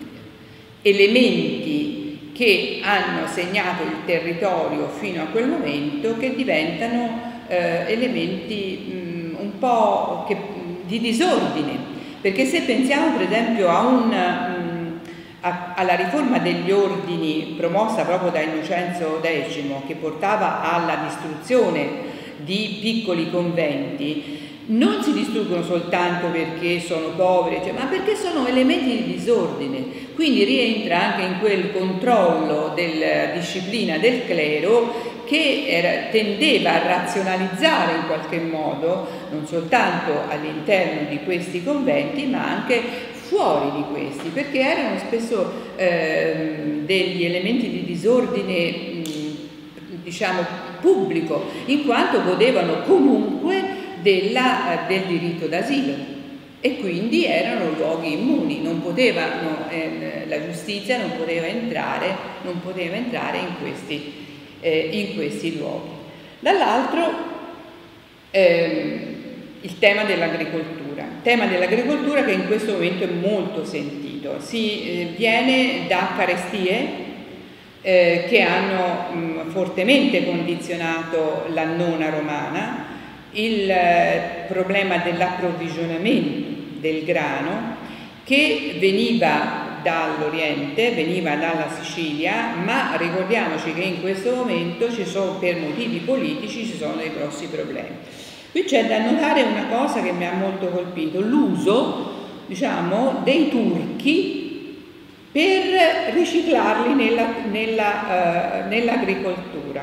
elementi che hanno segnato il territorio fino a quel momento, che diventano eh, elementi mh, un po' che, di disordine, perché se pensiamo per esempio a un, mh, a, alla riforma degli ordini promossa proprio da Innocenzo X, che portava alla distruzione di piccoli conventi, non si distruggono soltanto perché sono poveri, cioè, ma perché sono elementi di disordine. Quindi rientra anche in quel controllo della disciplina del clero che era, tendeva a razionalizzare in qualche modo non soltanto all'interno di questi conventi, ma anche fuori di questi, perché erano spesso eh, degli elementi di disordine mh, diciamo pubblico, in quanto godevano comunque della, del diritto d'asilo, e quindi erano luoghi immuni, non potevano, eh, la giustizia non poteva entrare, non poteva entrare in questi, eh, in questi luoghi. Dall'altro ehm, il tema dell'agricoltura, tema dell'agricoltura che in questo momento è molto sentito, si eh, viene da carestie Eh, che hanno mh, fortemente condizionato la nona romana, il eh, problema dell'approvvigionamento del grano, che veniva dall'Oriente, veniva dalla Sicilia, ma ricordiamoci che in questo momento ci sono, per motivi politici, ci sono dei grossi problemi. Qui c'è da notare una cosa che mi ha molto colpito, l'uso, diciamo, dei turchi per riciclarli nella, nella, uh, nell'agricoltura.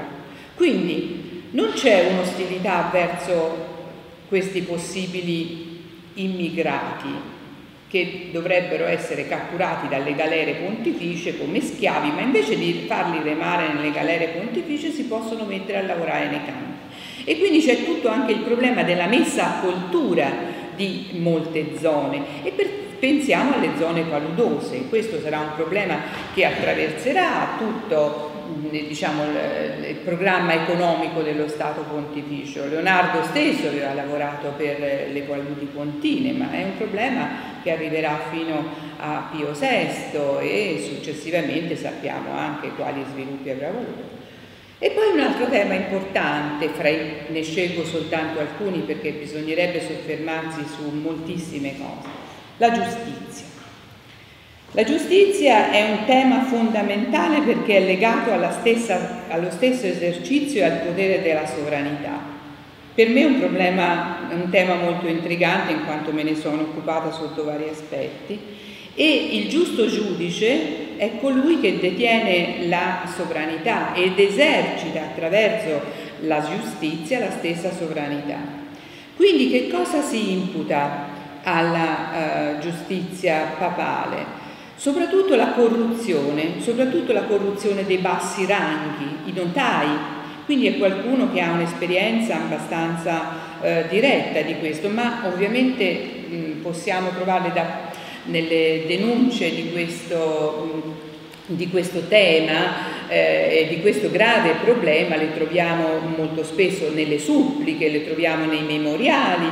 Quindi non c'è un'ostilità verso questi possibili immigrati che dovrebbero essere catturati dalle galere pontificie come schiavi, ma invece di farli remare nelle galere pontificie si possono mettere a lavorare nei campi. E quindi c'è tutto anche il problema della messa a coltura di molte zone. E per, pensiamo alle zone paludose. Questo sarà un problema che attraverserà tutto, diciamo, il, il programma economico dello Stato pontificio. Leonardo stesso aveva lavorato per le paludi pontine, ma è un problema che arriverà fino a Pio sesto e successivamente sappiamo anche quali sviluppi avrà avuto. E poi un altro tema importante, fra i, ne scelgo soltanto alcuni perché bisognerebbe soffermarsi su moltissime cose, la giustizia. La giustizia è un tema fondamentale perché è legato alla stessa, allo stesso esercizio e al potere della sovranità. Per me è un problema, è un tema molto intrigante in quanto me ne sono occupata sotto vari aspetti, e il giusto giudice è colui che detiene la sovranità ed esercita attraverso la giustizia la stessa sovranità. Quindi che cosa si imputa alla uh, giustizia papale? Soprattutto la corruzione, soprattutto la corruzione dei bassi ranghi, i notai. Quindi è qualcuno che ha un'esperienza abbastanza eh, diretta di questo, ma ovviamente mh, possiamo trovarle da, nelle denunce di questo, mh, di questo tema e eh, di questo grave problema, le troviamo molto spesso nelle suppliche, le troviamo nei memoriali.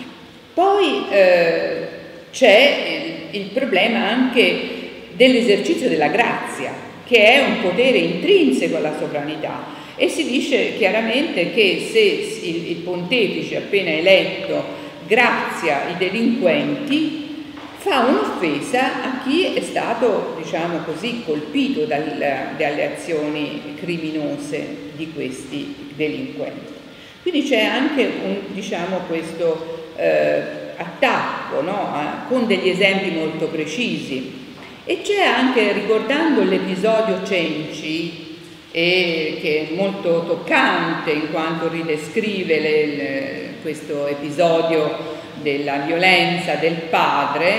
Poi eh, c'è il, il problema anche dell'esercizio della grazia, che è un potere intrinseco alla sovranità. E si dice chiaramente che se il, il pontefice appena eletto grazia i delinquenti, fa un'offesa a chi è stato, diciamo così, colpito dal, dalle azioni criminose di questi delinquenti. Quindi c'è anche un, diciamo, questo eh, attacco, no? Con degli esempi molto precisi. E c'è anche, ricordando l'episodio Cenci, e che è molto toccante in quanto ridescrive le, le, questo episodio della violenza del padre,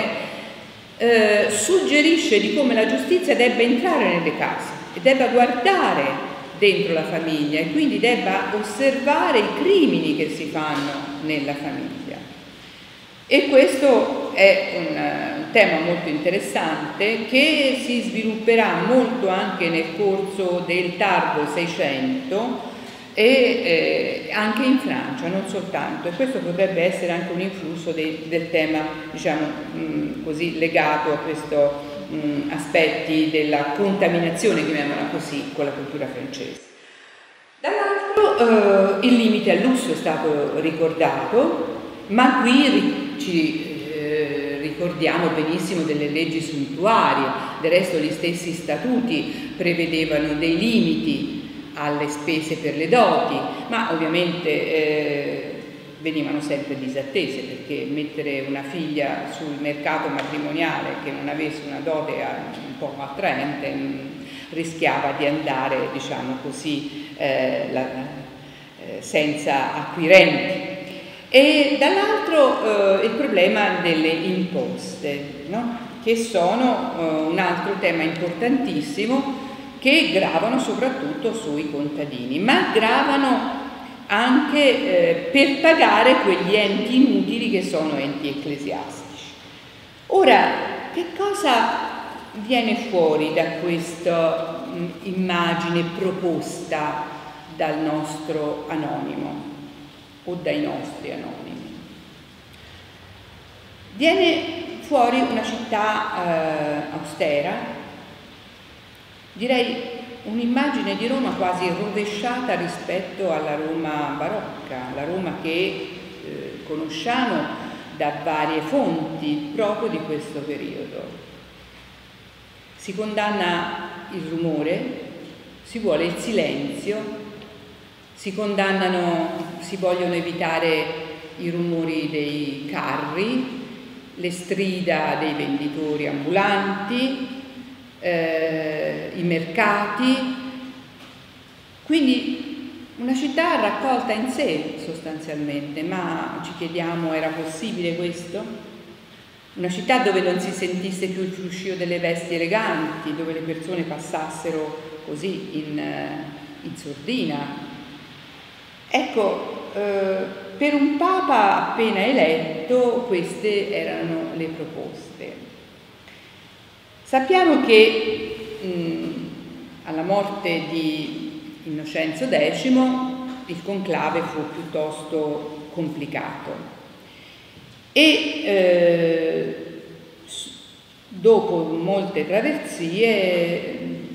eh, suggerisce di come la giustizia debba entrare nelle case e debba guardare dentro la famiglia e quindi debba osservare i crimini che si fanno nella famiglia. E questo è un, un tema molto interessante che si svilupperà molto anche nel corso del tardo Seicento e eh, anche in Francia, non soltanto, e questo potrebbe essere anche un influsso de, del tema, diciamo, mh, così legato a questi aspetti della contaminazione, chiamiamola così, con la cultura francese. Dall'altro eh, il limite al lusso è stato ricordato, ma qui ci eh, ricordiamo benissimo delle leggi suntuarie. Del resto gli stessi statuti prevedevano dei limiti alle spese per le doti, ma ovviamente eh, venivano sempre disattese, perché mettere una figlia sul mercato matrimoniale che non avesse una dote un po' attraente mh, rischiava di andare, diciamo così, eh, la, eh, senza acquirenti. E dall'altro eh, il problema delle imposte, no? Che sono eh, un altro tema importantissimo, che gravano soprattutto sui contadini, ma gravano anche eh, per pagare quegli enti inutili che sono enti ecclesiastici. Ora, che cosa viene fuori da questa mh, immagine proposta dal nostro anonimo o dai nostri anonimi? Viene fuori una città eh, austera, direi un'immagine di Roma quasi rovesciata rispetto alla Roma barocca, la Roma che eh, conosciamo da varie fonti proprio di questo periodo. Si condanna il rumore, si vuole il silenzio, si condannano, si vogliono evitare i rumori dei carri, le strida dei venditori ambulanti, eh, i mercati, quindi una città raccolta in sé sostanzialmente. Ma ci chiediamo, era possibile questo? Una città dove non si sentisse più il fruscio delle vesti eleganti, dove le persone passassero così in, in sordina. Ecco, eh, per un Papa appena eletto queste erano le proposte. Sappiamo che mh, alla morte di Innocenzo decimo il conclave fu piuttosto complicato e eh, dopo molte traversie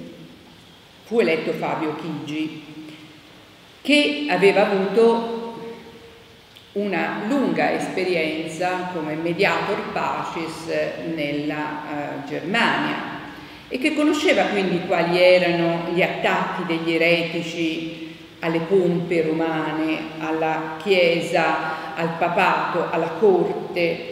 fu eletto Fabio Chigi, che aveva avuto una lunga esperienza come mediator pacis nella uh, Germania e che conosceva quindi quali erano gli attacchi degli eretici alle pompe romane, alla Chiesa, al papato, alla corte,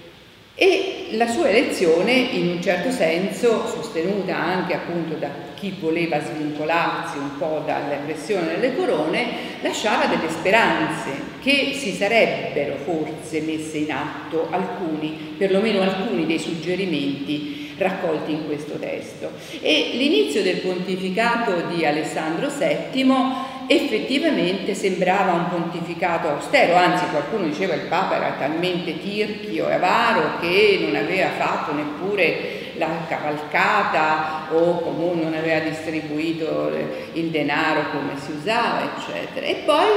e la sua elezione in un certo senso, sostenuta anche appunto da chi voleva svincolarsi un po' dalla pressione delle corone, lasciava delle speranze che si sarebbero forse messe in atto alcuni, perlomeno alcuni dei suggerimenti raccolti in questo testo. E l'inizio del pontificato di Alessandro settimo effettivamente sembrava un pontificato austero, anzi qualcuno diceva che il Papa era talmente tirchio e avaro che non aveva fatto neppure la cavalcata o comunque non aveva distribuito il denaro come si usava, eccetera. E poi,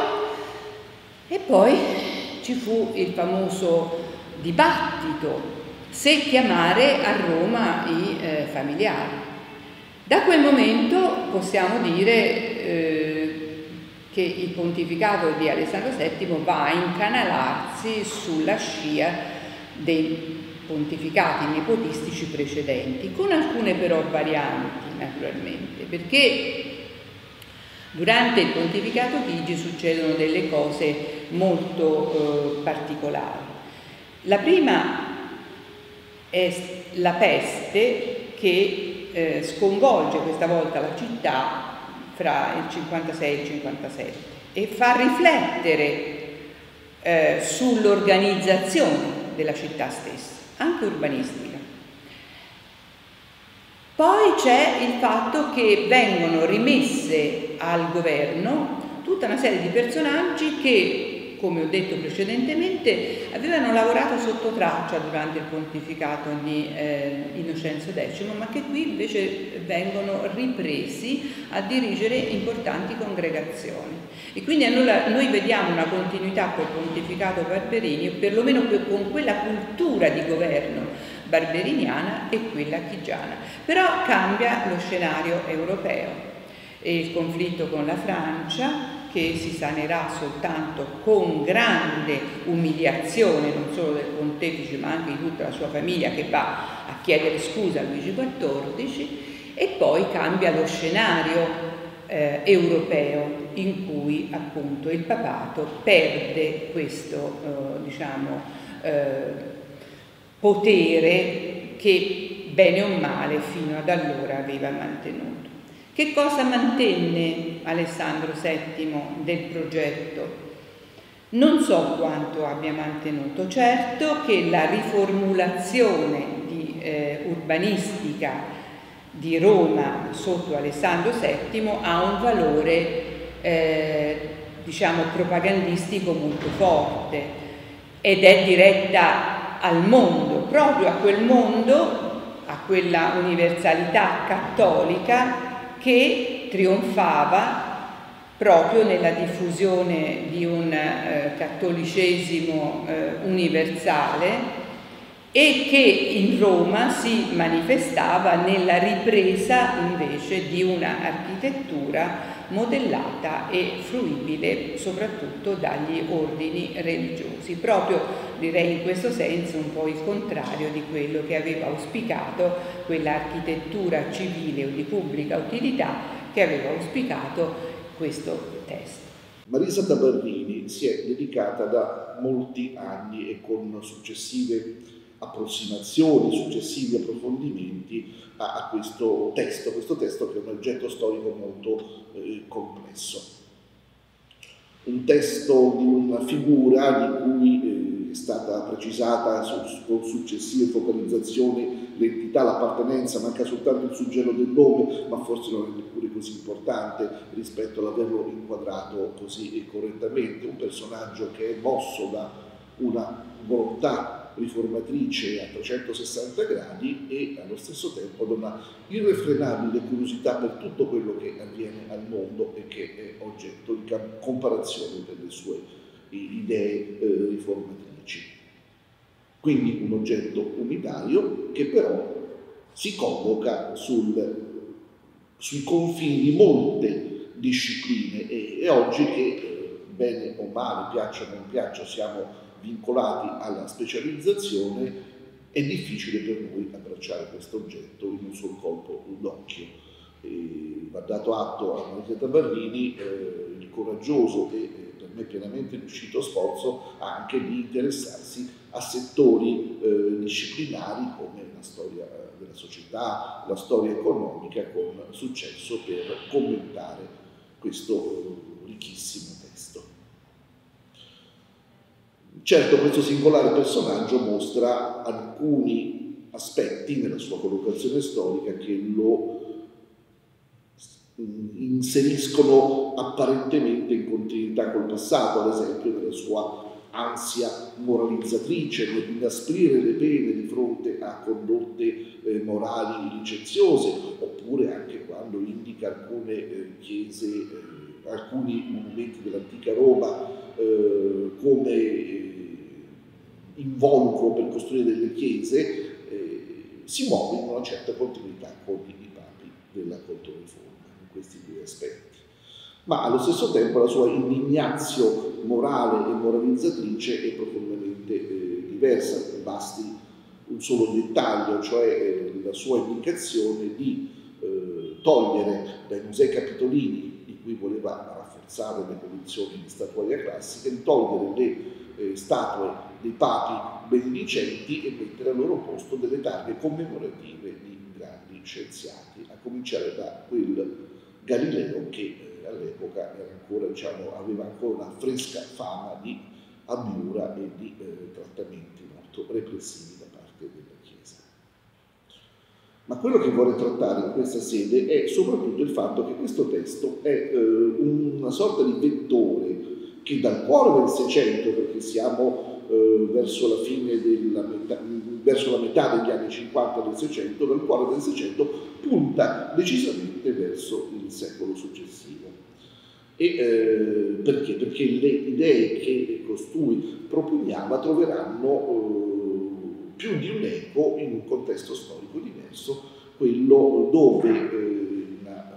e poi ci fu il famoso dibattito se chiamare a Roma i eh, familiari. Da quel momento possiamo dire eh, che il pontificato di Alessandro settimo va a incanalarsi sulla scia dei pontificati nepotistici precedenti, con alcune però varianti naturalmente, perché durante il pontificato Chigi succedono delle cose molto eh, particolari. La prima è la peste che eh, sconvolge questa volta la città fra il cinquantasei e il cinquantasette e fa riflettere eh, sull'organizzazione della città stessa, anche urbanistica. Poi c'è il fatto che vengono rimesse al governo tutta una serie di personaggi che, come ho detto precedentemente, avevano lavorato sotto traccia durante il pontificato di eh, Innocenzo decimo, ma che qui invece vengono ripresi a dirigere importanti congregazioni. E quindi allora noi vediamo una continuità col pontificato Barberini, o perlomeno con quella cultura di governo barberiniana e quella chigiana. Però cambia lo scenario europeo e il conflitto con la Francia, che si sanerà soltanto con grande umiliazione non solo del pontefice ma anche di tutta la sua famiglia, che va a chiedere scusa a Luigi quattordici, e poi cambia lo scenario eh, europeo in cui appunto il papato perde questo eh, diciamo eh, potere che bene o male fino ad allora aveva mantenuto. Che cosa mantenne Alessandro settimo del progetto? Non so quanto abbia mantenuto, certo che la riformulazione di, eh, urbanistica di Roma sotto Alessandro settimo ha un valore eh, diciamo propagandistico molto forte ed è diretta al mondo, proprio a quel mondo, a quella universalità cattolica che trionfava proprio nella diffusione di un eh, cattolicesimo eh, universale e che in Roma si manifestava nella ripresa invece di una architettura modellata e fruibile soprattutto dagli ordini religiosi, proprio direi in questo senso un po' il contrario di quello che aveva auspicato quell'architettura civile o di pubblica utilità che aveva auspicato questo testo. Marisa Tabarrini si è dedicata da molti anni e con successive approssimazioni, successivi approfondimenti a, a questo testo, questo testo che è un oggetto storico molto eh, complesso. Un testo di una figura di cui eh, è stata precisata su, con successive focalizzazioni l'entità, l'appartenenza, manca soltanto il suggello del nome, ma forse non è neppure così importante rispetto all'averlo inquadrato così correttamente. Un personaggio che è mosso da una volontà riformatrice a trecentosessanta gradi e allo stesso tempo da una irrefrenabile curiosità per tutto quello che avviene al mondo e che è oggetto di comparazione per le sue idee eh, riformatrici. Quindi un oggetto unitario che però si colloca sul, sui confini di molte discipline e, e oggi che, eh, bene o male, piaccia o non piaccia, siamo vincolati alla specializzazione, è difficile per noi abbracciare questo oggetto in un solo colpo d'occhio. Va dato atto a Marisa Tabarrini eh, il coraggioso e eh, per me pienamente riuscito sforzo anche di interessarsi a settori eh, disciplinari come la storia della società, la storia economica, con successo per commentare questo eh, ricchissimo testo. Certo, questo singolare personaggio mostra alcuni aspetti nella sua collocazione storica che lo inseriscono apparentemente in continuità col passato, ad esempio nella sua ansia moralizzatrice, nell'inasprire le pene di fronte a condotte eh, morali licenziose, oppure anche quando indica alcune eh, chiese, eh, alcuni monumenti dell'antica Roma eh, come eh, involucro per costruire delle chiese, eh, si muove in una certa continuità con i papi della Controriforma in questi due aspetti. Ma allo stesso tempo la sua indignazio morale e moralizzatrice è profondamente eh, diversa. Basti un solo dettaglio, cioè eh, la sua indicazione di eh, togliere dai musei capitolini, di cui voleva rafforzare le collezioni di statuaria classica, di togliere le eh, statue dei papi benedicenti e mettere al loro posto delle targhe commemorative di grandi scienziati, a cominciare da quel Galileo che eh, all'epoca era ancora, diciamo, aveva ancora una fresca fama di abiura e di eh, trattamenti molto repressivi da parte della Chiesa. Ma quello che vorrei trattare in questa sede è soprattutto il fatto che questo testo è eh, una sorta di vettore che dal cuore del Seicento, perché siamo eh, verso la fine della metà, verso la metà degli anni cinquanta del Seicento, dal cuore del Seicento punta decisamente verso il secolo successivo. E eh, perché? Perché le idee che costui propugnava troveranno eh, più di un eco in un contesto storico diverso, quello dove eh, una,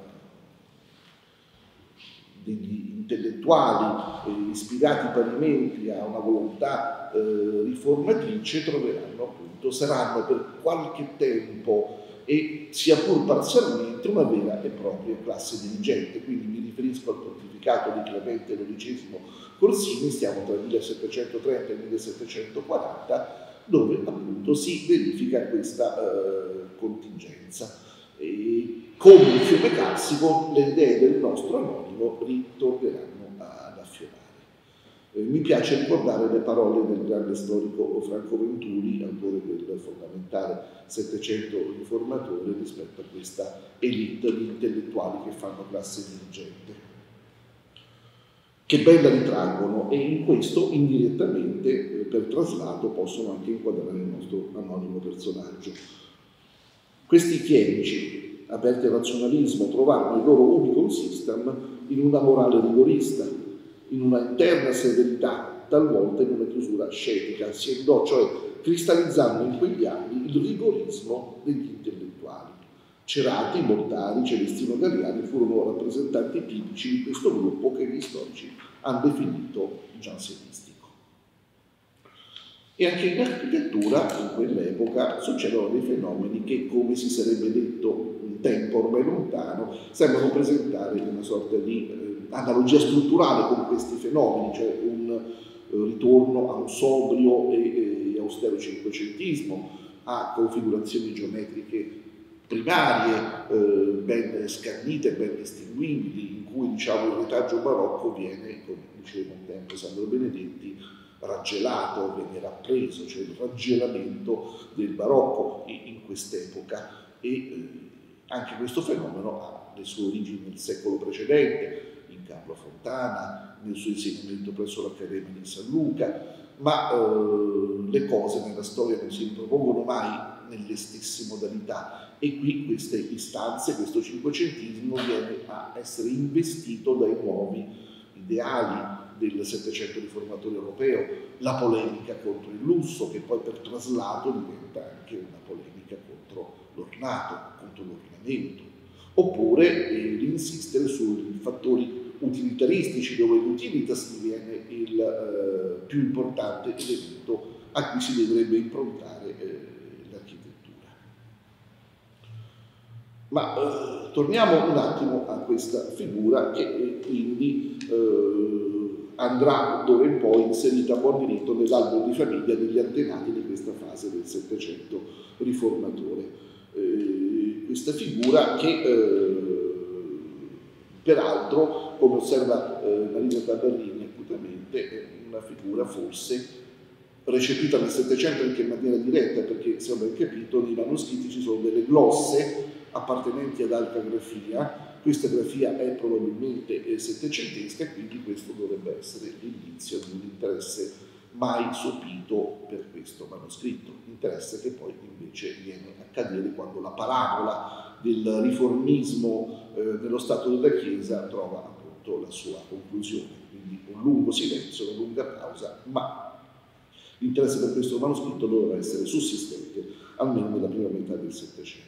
degli intellettuali eh, ispirati parimenti a una volontà eh, riformatrice troveranno appunto, saranno per qualche tempo e sia pur parzialmente una vera e propria classe dirigente. Quindi mi riferisco al pontificato di Clemente dodicesimo Corsini, stiamo tra il millesettecentotrenta e il millesettecentoquaranta, dove appunto si verifica questa eh, contingenza. E come un fiume carsico le idee del nostro anonimo ritorneranno ad affiorare. Eh, mi piace ricordare le parole del grande storico Franco Venturi, autore del fondamentale Settecento riformatore, rispetto a questa elite di intellettuali che fanno classe dirigente, che ben la ritraggono e in questo indirettamente, eh, per traslato, possono anche inquadrare il nostro anonimo personaggio. Questi chierici, aperti al razionalismo, trovarono il loro unicum system in una morale rigorista, in una interna severità, talvolta in una chiusura scetica, si andò cioè cristallizzando in quegli anni il rigorismo degli intellettuali. Cerati, Bottari, Celestino Galliani furono rappresentanti tipici di questo gruppo che gli storici hanno definito giansenistico. E anche in architettura, in quell'epoca, succedono dei fenomeni che, come si sarebbe detto un tempo ormai lontano, sembrano presentare una sorta di eh, analogia strutturale con questi fenomeni, cioè un, ritorno a un sobrio e, e austero cinquecentismo, a configurazioni geometriche primarie, eh, ben scandite, ben distinguibili, in cui diciamo, il retaggio barocco viene, come diceva un tempo Sandro Benedetti, raggelato, viene rappreso, cioè il raggelamento del barocco in quest'epoca, e eh, anche questo fenomeno ha le sue origini nel secolo precedente, in Carlo Fontana, nel suo insegnamento presso l'Accademia di San Luca, ma eh, le cose nella storia non si ripropongono mai nelle stesse modalità, e qui queste istanze, questo cinquecentismo viene a essere investito dai nuovi ideali del Settecento riformatore europeo, la polemica contro il lusso, che poi per traslato diventa anche una polemica contro l'ornato, contro l'ordinamento, oppure eh, l'insistere sui fattori utilitaristici, dove l'utilitas diviene il eh, più importante elemento a cui si dovrebbe improntare eh, l'architettura. Ma eh, torniamo un attimo a questa figura che eh, quindi eh, andrà d'ora in poi inserita a buon diritto nell'albero di famiglia degli antenati di questa fase del Settecento riformatore. Eh, questa figura che eh, peraltro, come osserva eh, Marina Tabarlini acutamente, è una figura forse recepita nel Settecento anche in maniera diretta, perché se ho ben capito nei manoscritti ci sono delle glosse appartenenti ad alta grafia. Questa grafia è probabilmente eh, settecentesca, quindi questo dovrebbe essere l'indizio di un interesse mai sopito per questo manoscritto, interesse che poi invece viene a cadere quando la parabola del riformismo eh, nello Stato della Chiesa trova appunto la sua conclusione, quindi un lungo silenzio, una lunga pausa, ma l'interesse per questo manoscritto doveva essere sussistente almeno nella prima metà del Settecento.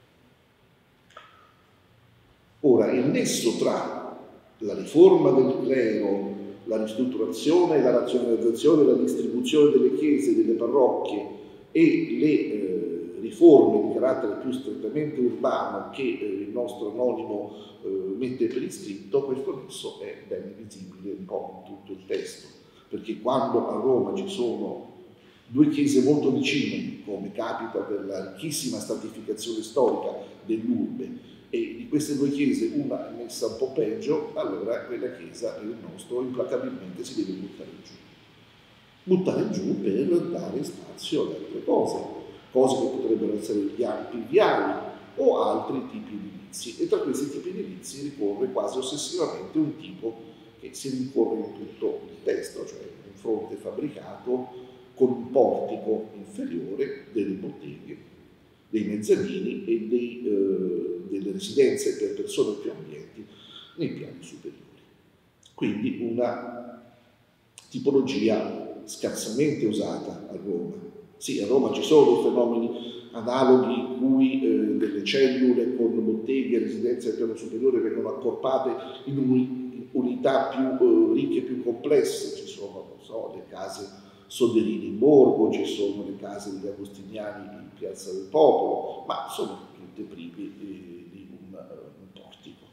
Ora, il nesso tra la riforma del clero, la ristrutturazione e la razionalizzazione, la distribuzione delle chiese e delle parrocchie e le eh, riforme di carattere più strettamente urbano che eh, il nostro anonimo eh, mette per iscritto, questo nesso è ben visibile un po' in tutto il testo, perché quando a Roma ci sono due chiese molto vicine, come capita per la ricchissima stratificazione storica dell'urbe, e di queste due chiese una è messa un po' peggio, allora quella chiesa, il nostro, implacabilmente si deve buttare giù. Buttare giù per dare spazio ad altre cose, cose che potrebbero essere gli ampi viali o altri tipi edilizi, e tra questi tipi edilizi ricorre quasi ossessivamente un tipo che si rincorre in tutto il testo, cioè un fronte fabbricato con un portico inferiore, delle botteghe, dei mezzanini e dei, eh, delle residenze per persone più ambienti nei piani superiori. Quindi una tipologia scarsamente usata a Roma. Sì, a Roma ci sono dei fenomeni analoghi in cui eh, delle cellule con botteghe e residenze al piano superiore vengono accorpate in unità più eh, ricche e più complesse. Ci sono, non so, le case Soderini in Borgo, ci sono le case degli Agostiniani in Piazza del Popolo, ma sono tutte prive di, di un, un portico.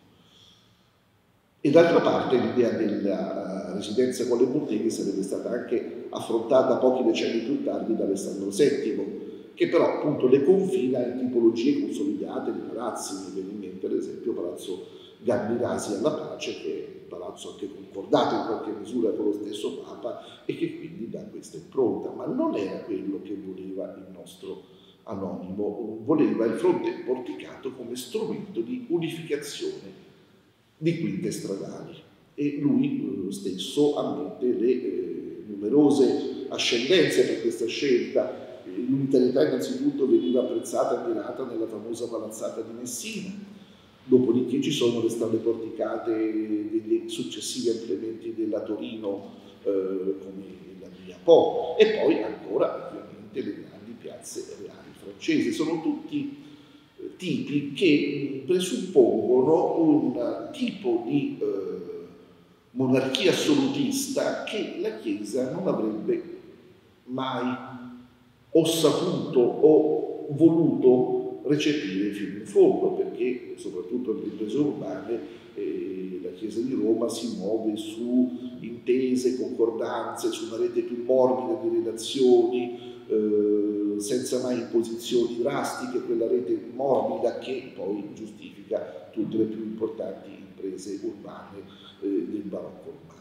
E d'altra parte l'idea della residenza con le botteghe sarebbe stata anche affrontata pochi decenni più tardi da Alessandro settimo, che però appunto le confina in tipologie consolidate di palazzi. Mi viene in mente ad esempio Palazzo Garmirasi alla Pace, che è un palazzo anche concordato in qualche misura con lo stesso Papa e che quindi dà questa impronta, ma non era quello che voleva il nostro anonimo, voleva il fronte porticato come strumento di unificazione di quinte stradali, e lui eh, stesso ammette le eh, numerose ascendenze per questa scelta. L'unitarietà innanzitutto veniva apprezzata e ammirata nella famosa palazzata di Messina, dopodiché ci sono le strade porticate degli successivi ampliamenti della Torino eh, come la Via Po, e poi ancora ovviamente le grandi piazze reali francesi. Sono tutti eh, tipi che presuppongono un tipo di eh, monarchia assolutista che la Chiesa non avrebbe mai o saputo o voluto recepire fino in fondo, perché soprattutto nelle imprese urbane eh, la Chiesa di Roma si muove su intese, concordanze, su una rete più morbida di relazioni, eh, senza mai imposizioni drastiche, quella rete morbida che poi giustifica tutte le più importanti imprese urbane eh, del barocco romano.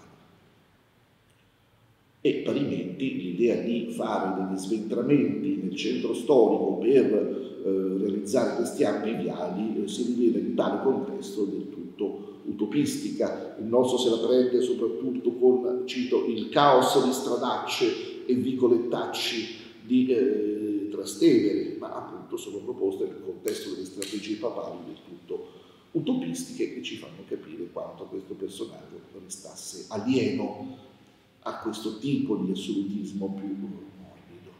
E parimenti l'idea di fare degli sventramenti nel centro storico per eh, realizzare questi ampi viali eh, si rivela in tale contesto del tutto utopistica. Il nostro se la prende soprattutto con, cito, il caos di stradacce e vicolettacci di eh, Trastevere, ma appunto sono proposte nel contesto delle strategie papali del tutto utopistiche, che ci fanno capire quanto questo personaggio restasse alieno a questo tipo di assolutismo più morbido.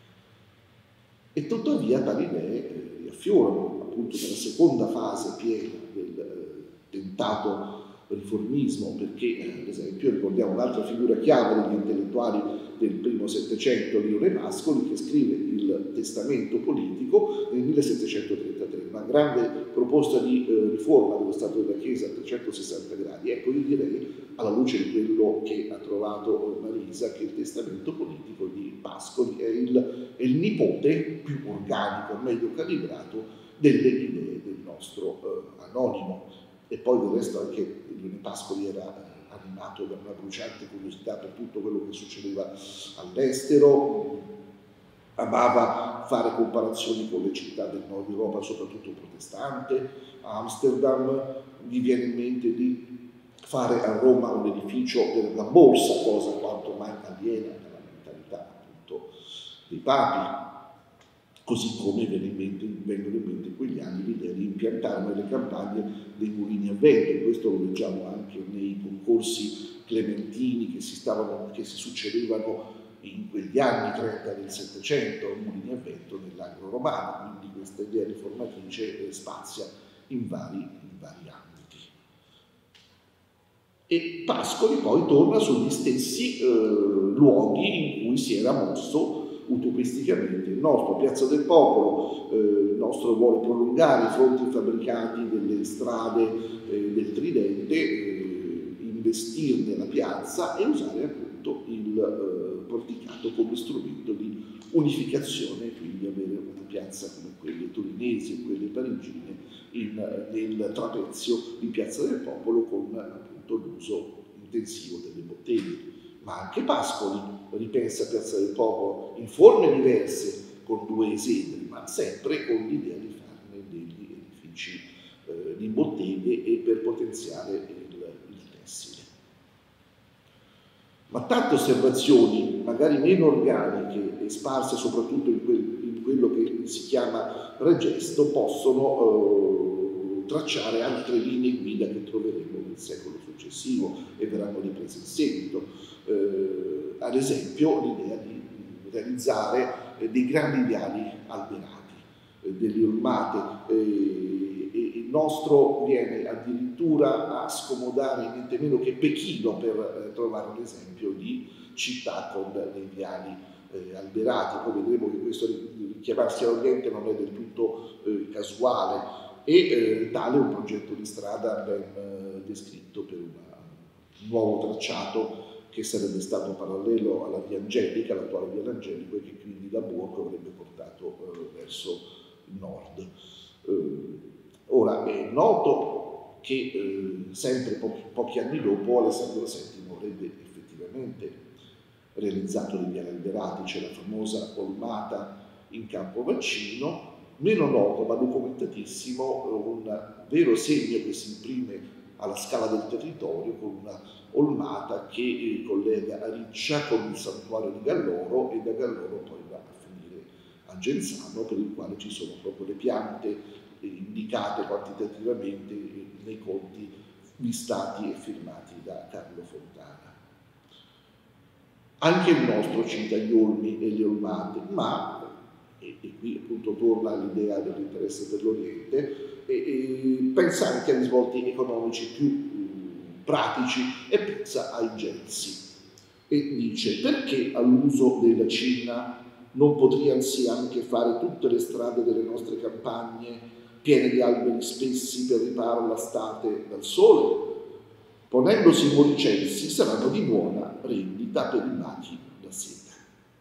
E tuttavia tali idee riaffiorano appunto nella seconda fase piena del eh, tentato riformismo, perché ad esempio ricordiamo un'altra figura chiave degli intellettuali del primo Settecento, Leone Pascoli, che scrive il Testamento politico nel millesettecentotrentatré, una grande proposta di eh, riforma dello Stato della Chiesa a trecentosessanta gradi. Ecco, io direi, alla luce di quello che ha trovato Marisa, che il Testamento politico di Pascoli è il, è il nipote più organico, meglio calibrato delle idee del nostro eh, anonimo. E poi del resto anche Leone Pascoli era eh, animato da una bruciante curiosità per tutto quello che succedeva all'estero, amava fare comparazioni con le città del nord Europa, soprattutto protestante. A Amsterdam gli viene in mente di fare a Roma un edificio per la borsa, cosa quanto mai aliena dalla mentalità appunto dei papi. Così come vengono in mente in quegli anni l'idea di impiantare nelle campagne dei mulini a vento, e questo lo leggiamo anche nei concorsi clementini che si, stavano, che si succedevano in quegli anni trenta del Settecento, mulini a vento nell'agro romano, quindi questa idea riformatrice spazia in vari, in vari ambiti. E Pascoli poi torna sugli stessi eh, luoghi in cui si era mosso utopisticamente il nostro. Piazza del Popolo, eh, il nostro vuole prolungare i fronti fabbricati delle strade eh, del Tridente, eh, investirne la piazza e usare appunto il eh, porticato come strumento di unificazione, quindi avere una piazza come quelle torinesi e quelle parigine in, nel trapezio di Piazza del Popolo, con appunto l'uso intensivo delle botteghe. Ma anche Pascoli ripensa Piazza del Popolo in forme diverse, con due esedri, ma sempre con l'idea di farne degli edifici eh, di botteghe e per potenziare il, il tessile. Ma tante osservazioni, magari meno organiche e sparse soprattutto in, quel, in quello che si chiama regesto, possono eh, tracciare altre linee guida che troveremo nel secolo successivo e verranno riprese in seguito. Eh, ad esempio l'idea di realizzare eh, dei grandi viali alberati, eh, delle olmate, eh, e il nostro viene addirittura a scomodare niente meno che Pechino per eh, trovare un esempio di città con dei viali eh, alberati. Poi vedremo che questo richiamarsi all'Oriente non è del tutto eh, casuale, e eh, tale un progetto di strada ben eh, descritto per una, un nuovo tracciato che sarebbe stato parallelo alla via Angelica, l'attuale via Angelico, e che quindi da Borgo avrebbe portato eh, verso il nord. Eh, ora è noto che eh, sempre pochi, pochi anni dopo Alessandro settimo avrebbe effettivamente realizzato dei viali alberati. C'è la famosa olmata in Campo Vaccino, meno noto ma documentatissimo un vero segno che si imprime alla scala del territorio, con una olmata che eh, collega Ariccia con il santuario di Galloro, e da Galloro poi va a finire a Genzano, per il quale ci sono proprio le piante eh, indicate quantitativamente eh, nei conti vistati e firmati da Carlo Fontana. Anche il nostro cita gli olmi e le olmate, ma, e, e qui appunto torna l'idea dell'interesse per l'Oriente, e, e pensa anche agli svolti economici più um, pratici, e pensa ai Gelsi. E dice: perché all'uso della Cina non potriano sì anche fare tutte le strade delle nostre campagne piene di alberi spessi per riparo l'estate dal sole? Ponendosi i moricelsi saranno di buona rendita per i bachi da seta.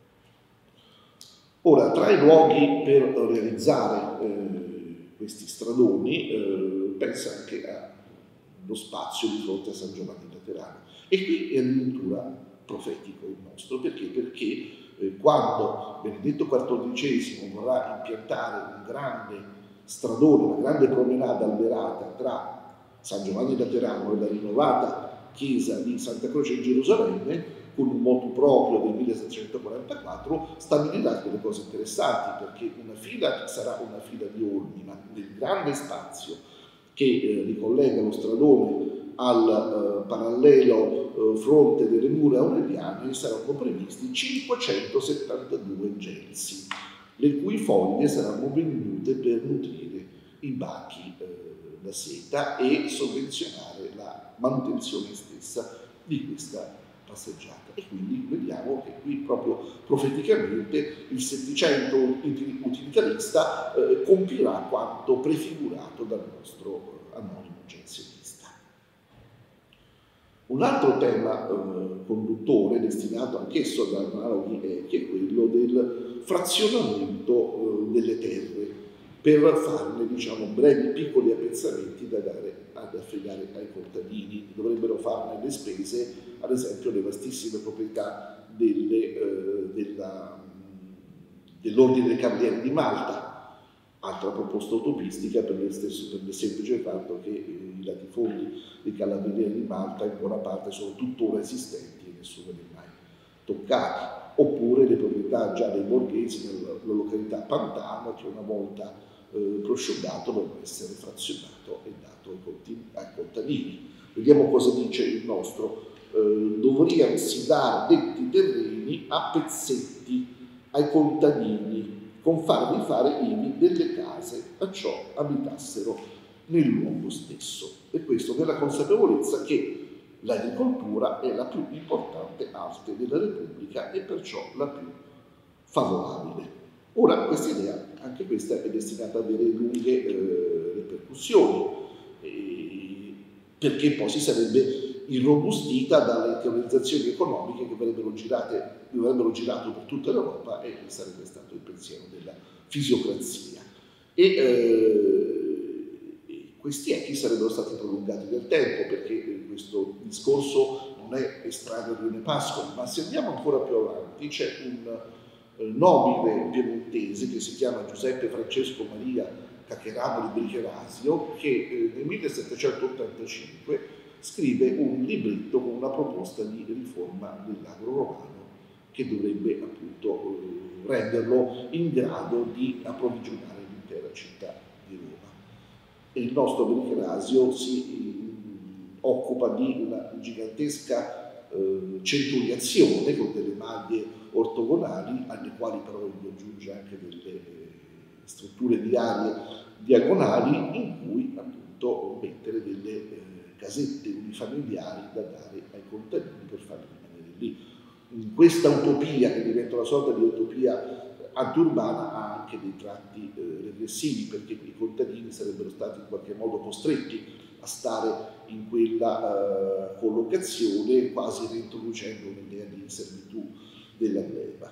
Ora, tra i luoghi per realizzare eh, questi stradoni, eh, pensa anche allo spazio di fronte a San Giovanni Laterano. E qui è addirittura profetico il nostro, perché? Perché eh, quando Benedetto quattordicesimo vorrà impiantare un grande stradone, una grande promenade alberata tra San Giovanni Laterano e la rinnovata chiesa di Santa Croce in Gerusalemme, con un motu proprio del millesettecentoquarantaquattro, stabilirà delle cose interessanti, perché una fila sarà una fila di olmi, ma nel grande spazio che eh, ricollega lo stradone al eh, parallelo eh, fronte delle mura aureliane saranno previsti cinquecentosettantadue gelsi, le cui foglie saranno vendute per nutrire i bachi eh, da seta e sovvenzionare la manutenzione stessa di questa passeggiata. E quindi vediamo che qui proprio profeticamente il Settecento utilitarista eh, compirà quanto prefigurato dal nostro eh, anonimo jansenista. Un altro tema eh, conduttore, destinato anch'esso ad analoghi echi, è quello del frazionamento eh, delle terre, per farne, diciamo, brevi piccoli appezzamenti da dare ad affidare ai contadini. Dovrebbero farne le spese, ad esempio, le vastissime proprietà delle, eh, della, dell'Ordine dei Cavalieri di Malta, altra proposta utopistica per il, stesso, per il semplice fatto che eh, i latifondi dei Cavalieri di Malta in buona parte sono tuttora esistenti e nessuno li ha mai toccati. Oppure le proprietà già dei borghesi nella località Pantano, che una volta eh, prosciugato doveva essere frazionato e dato ai, conti, ai contadini. Vediamo cosa dice il nostro. Eh, dovrebbero dare detti terreni a pezzetti ai contadini, con farvi fare ivi delle case, a ciò abitassero nel luogo stesso. E questo nella consapevolezza che l'agricoltura è la più importante arte della Repubblica e perciò la più favorabile. Ora, questa idea, anche questa, è destinata ad avere lunghe eh, ripercussioni, eh, perché poi si sarebbe irrobustita dalle teorizzazioni economiche che avrebbero, girate, avrebbero girato per tutta l'Europa, e sarebbe stato il pensiero della fisiocrazia. E eh, questi echi sarebbero stati prolungati nel tempo, perché questo discorso non è estraneo a Rione Pascoli, ma se andiamo ancora più avanti c'è un eh, nobile piemontese che si chiama Giuseppe Francesco Maria Cacherano di Bricherasio, che eh, nel millesettecentottantacinque scrive un libretto con una proposta di riforma dell'agro romano che dovrebbe appunto eh, renderlo in grado di approvvigionare l'intera città di Roma. E il nostro Bricherasio si occupa di una gigantesca eh, centuriazione con delle maglie ortogonali, alle quali però egli aggiunge anche delle eh, strutture viarie diagonali, in cui appunto mettere delle eh, casette unifamiliari da dare ai contadini per farli rimanere lì. In questa utopia, che diventa una sorta di utopia antiurbana, ha anche dei tratti eh, regressivi, perché i contadini sarebbero stati in qualche modo costretti a stare in quella uh, collocazione, quasi reintroducendo un'idea di servitù della gleba.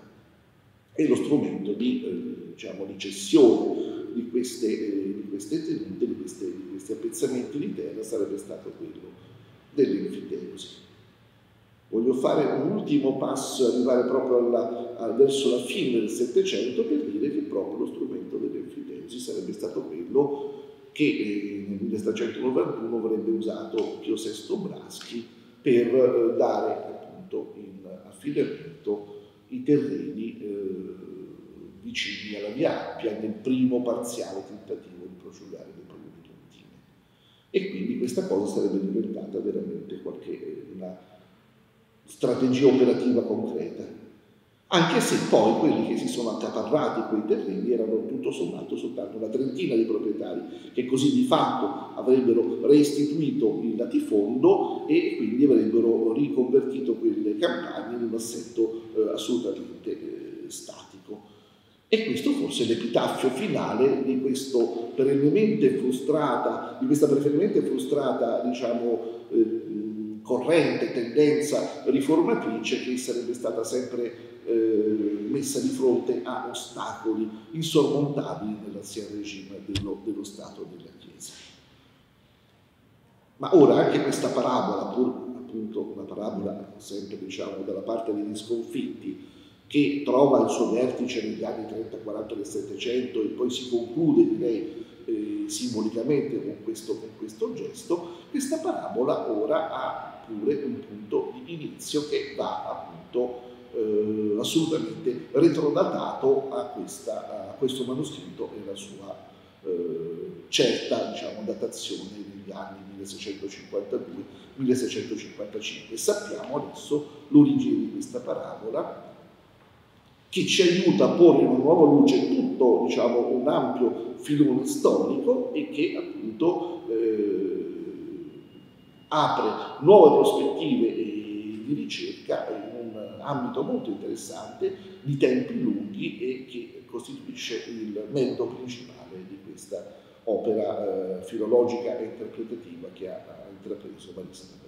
E lo strumento di, eh, diciamo, di cessione di queste, eh, di queste tenute, di, queste, di questi appezzamenti di terra, sarebbe stato quello dell'enfiteusi. Voglio fare un ultimo passo, arrivare proprio alla, a, verso la fine del Settecento, per dire che proprio lo strumento dell'enfiteusi sarebbe stato quello che eh, nel millesettecentonovantuno avrebbe usato Pio sesto Braschi per eh, dare appunto in affidamento i terreni eh, vicini alla Via Appia nel primo parziale tentativo di prosciugare le paludi pontine. E quindi questa cosa sarebbe diventata veramente qualche, una strategia operativa concreta. Anche se poi quelli che si sono accaparrati quei terreni erano tutto sommato soltanto una trentina di proprietari, che così di fatto avrebbero restituito il latifondo e quindi avrebbero riconvertito quelle campagne in un assetto eh, assolutamente eh, statico. E questo forse è l'epitaffio finale di questo perennemente frustrata, di questa perennemente frustrata, diciamo, eh, corrente, tendenza riformatrice che sarebbe stata sempre eh, messa di fronte a ostacoli insormontabili nell'ancien regime dello, dello Stato e della Chiesa. Ma ora anche questa parabola, pur appunto una parabola sempre, diciamo, dalla parte degli sconfitti, che trova il suo vertice negli anni trenta quaranta del Settecento e poi si conclude, direi, eh, simbolicamente con questo, con questo gesto, questa parabola ora ha pure un punto di inizio che va appunto eh, assolutamente retrodatato a, questa, a questo manoscritto e alla sua eh, certa, diciamo, datazione negli anni milleseicentocinquantadue milleseicentocinquantacinque. Sappiamo adesso l'origine di questa parabola, che ci aiuta a porre in una nuova luce tutto, diciamo, un ampio filone storico e che appunto eh, apre nuove prospettive di ricerca in un ambito molto interessante, di tempi lunghi, e che costituisce il merito principale di questa opera eh, filologica e interpretativa che ha, ha intrapreso Marisa Tabarrini.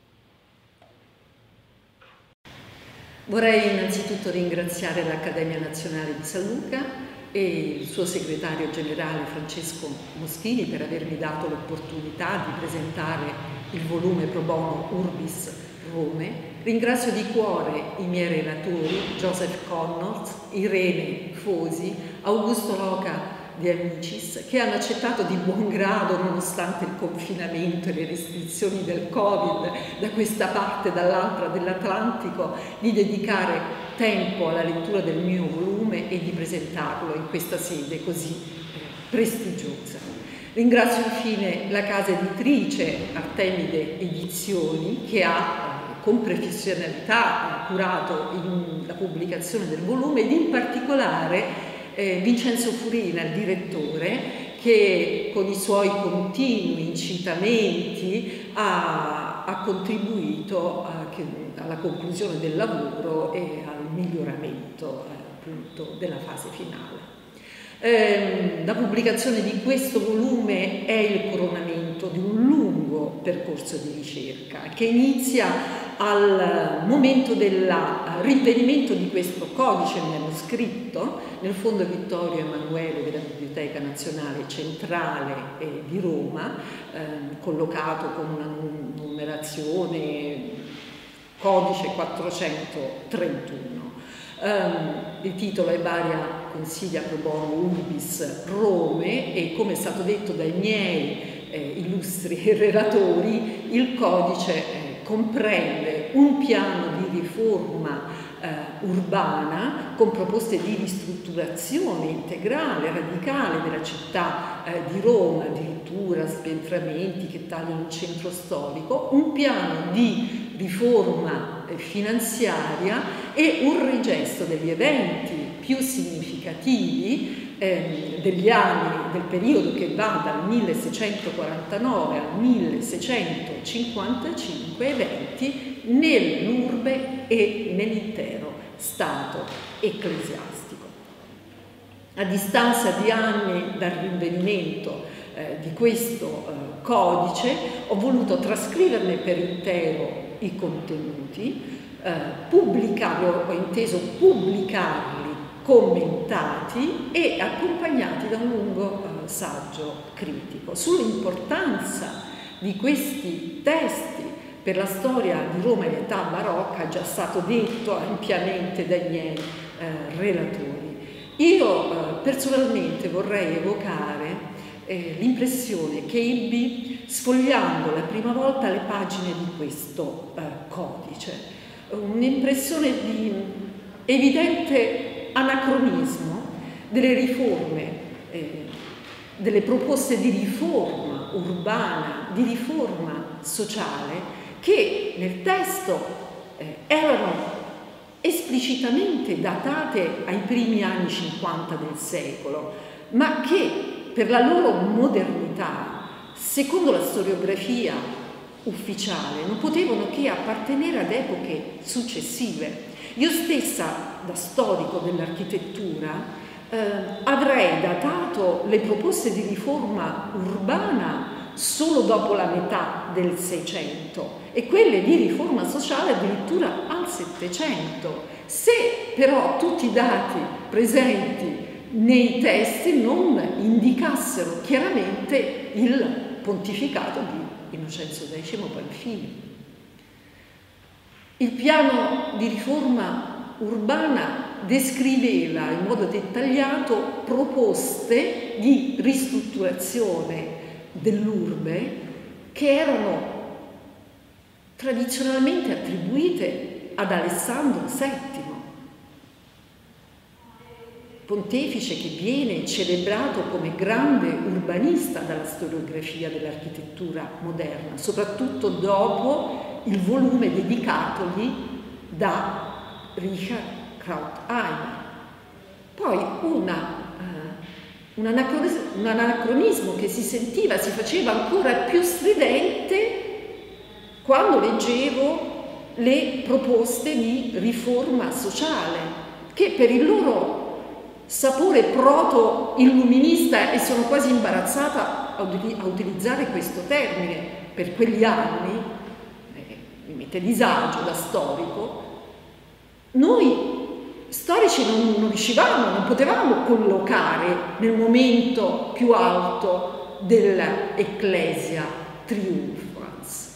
Vorrei innanzitutto ringraziare l'Accademia Nazionale di San Luca e il suo segretario generale Francesco Moschini per avermi dato l'opportunità di presentare il volume Pro Bono Urbis Rome. Ringrazio di cuore i miei relatori Joseph Connors, Irene Fosi, Augusto Loca di Amicis, che hanno accettato di buon grado, nonostante il confinamento e le restrizioni del Covid, da questa parte e dall'altra dell'Atlantico, di dedicare tempo alla lettura del mio volume e di presentarlo in questa sede così prestigiosa. Ringrazio infine la casa editrice Artemide Edizioni, che ha con professionalità curato in, la pubblicazione del volume, ed in particolare Eh, Vincenzo Furina, il direttore, che con i suoi continui incitamenti ha, ha contribuito a, che, alla conclusione del lavoro e al miglioramento eh, appunto della fase finale. Eh, la pubblicazione di questo volume è il coronamento di un lungo percorso di ricerca che inizia al momento del rinvenimento di questo codice manoscritto nel Fondo Vittorio Emanuele della Biblioteca Nazionale Centrale eh, di Roma, eh, collocato con una numerazione codice quattrocentotrentuno. Um, il titolo è Varia Consiglia Pro Bono Urbis Rome e, come è stato detto dai miei eh, illustri relatori, il codice eh, comprende un piano di riforma eh, urbana con proposte di ristrutturazione integrale, radicale della città eh, di Roma, addirittura sventramenti che tagliano il centro storico, un piano di riforma eh, finanziaria e un rigesto degli eventi più significativi eh, degli anni, del periodo che va dal milleseicentoquarantanove al milleseicentocinquantacinque, eventi nell'urbe e nell'intero Stato ecclesiastico. A distanza di anni dal rinvenimento eh, di questo eh, codice, ho voluto trascriverne per intero i contenuti, eh, pubblicarli, ho inteso pubblicarli commentati e accompagnati da un lungo eh, saggio critico. Sull'importanza di questi testi per la storia di Roma in età barocca è già stato detto ampiamente dai miei eh, relatori. Io eh, personalmente vorrei evocare eh, l'impressione che ebbi sfogliando la prima volta le pagine di questo eh, codice, un'impressione di evidente anacronismo delle riforme, eh, delle proposte di riforma urbana, di riforma sociale, che nel testo eh, erano esplicitamente datate ai primi anni cinquanta del secolo, ma che per la loro modernità, secondo la storiografia ufficiale, non potevano che appartenere ad epoche successive. Io stessa, da storico dell'architettura, eh, avrei datato le proposte di riforma urbana solo dopo la metà del Seicento e quelle di riforma sociale addirittura al Settecento, se però tutti i dati presenti nei testi non indicassero chiaramente il pontificato di Innocenzo X Pamphili. Il piano di riforma urbana descriveva in modo dettagliato proposte di ristrutturazione dell'urbe che erano tradizionalmente attribuite ad Alessandro settimo, pontefice che viene celebrato come grande urbanista dalla storiografia dell'architettura moderna, soprattutto dopo il volume dedicatogli da Richard Krautheimer. Poi una Un anacronismo che si sentiva, si faceva ancora più stridente quando leggevo le proposte di riforma sociale, che per il loro sapore proto-illuminista, e sono quasi imbarazzata a, a utilizzare questo termine per quegli anni, eh, mi mette disagio da storico, noi storici non, non riuscivamo, non potevamo collocare nel momento più alto dell'Ecclesia Triumphans.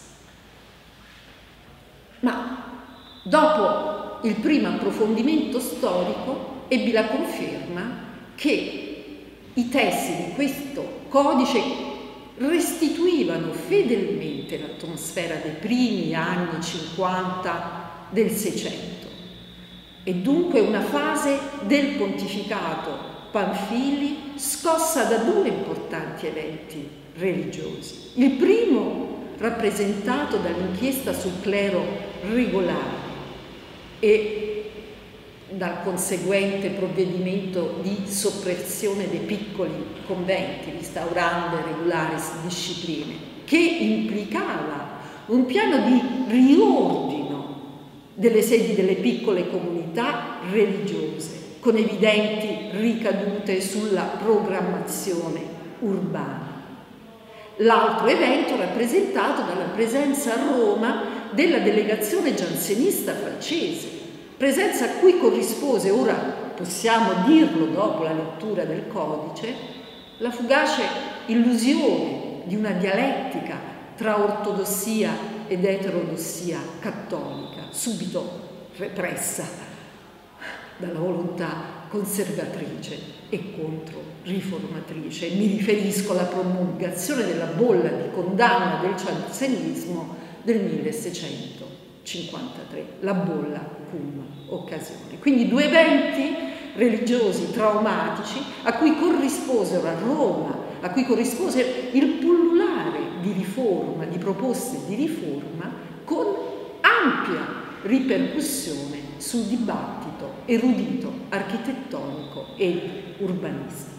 Ma dopo il primo approfondimento storico ebbi la conferma che i testi di questo codice restituivano fedelmente l'atmosfera dei primi anni cinquanta del Seicento. E dunque una fase del pontificato Pamphili scossa da due importanti eventi religiosi. Il primo rappresentato dall'inchiesta sul clero regolare e dal conseguente provvedimento di soppressione dei piccoli conventi, instaurando regolari discipline, che implicava un piano di riordino delle sedi delle piccole comunità religiose, con evidenti ricadute sulla programmazione urbana. L'altro evento rappresentato dalla presenza a Roma della delegazione giansenista francese, presenza a cui corrispose, ora possiamo dirlo dopo la lettura del codice, la fugace illusione di una dialettica tra ortodossia ed eterodossia cattolica, subito repressa dalla volontà conservatrice e contro-riformatrice. Mi riferisco alla promulgazione della bolla di condanna del giansenismo del milleseicentocinquantatré, la bolla cum occasione. Quindi due eventi religiosi traumatici a cui corrisposero a Roma, a cui corrispose il pullulare di riforma, di proposte di riforma, con ampia ripercussione sul dibattito erudito, architettonico e urbanistico.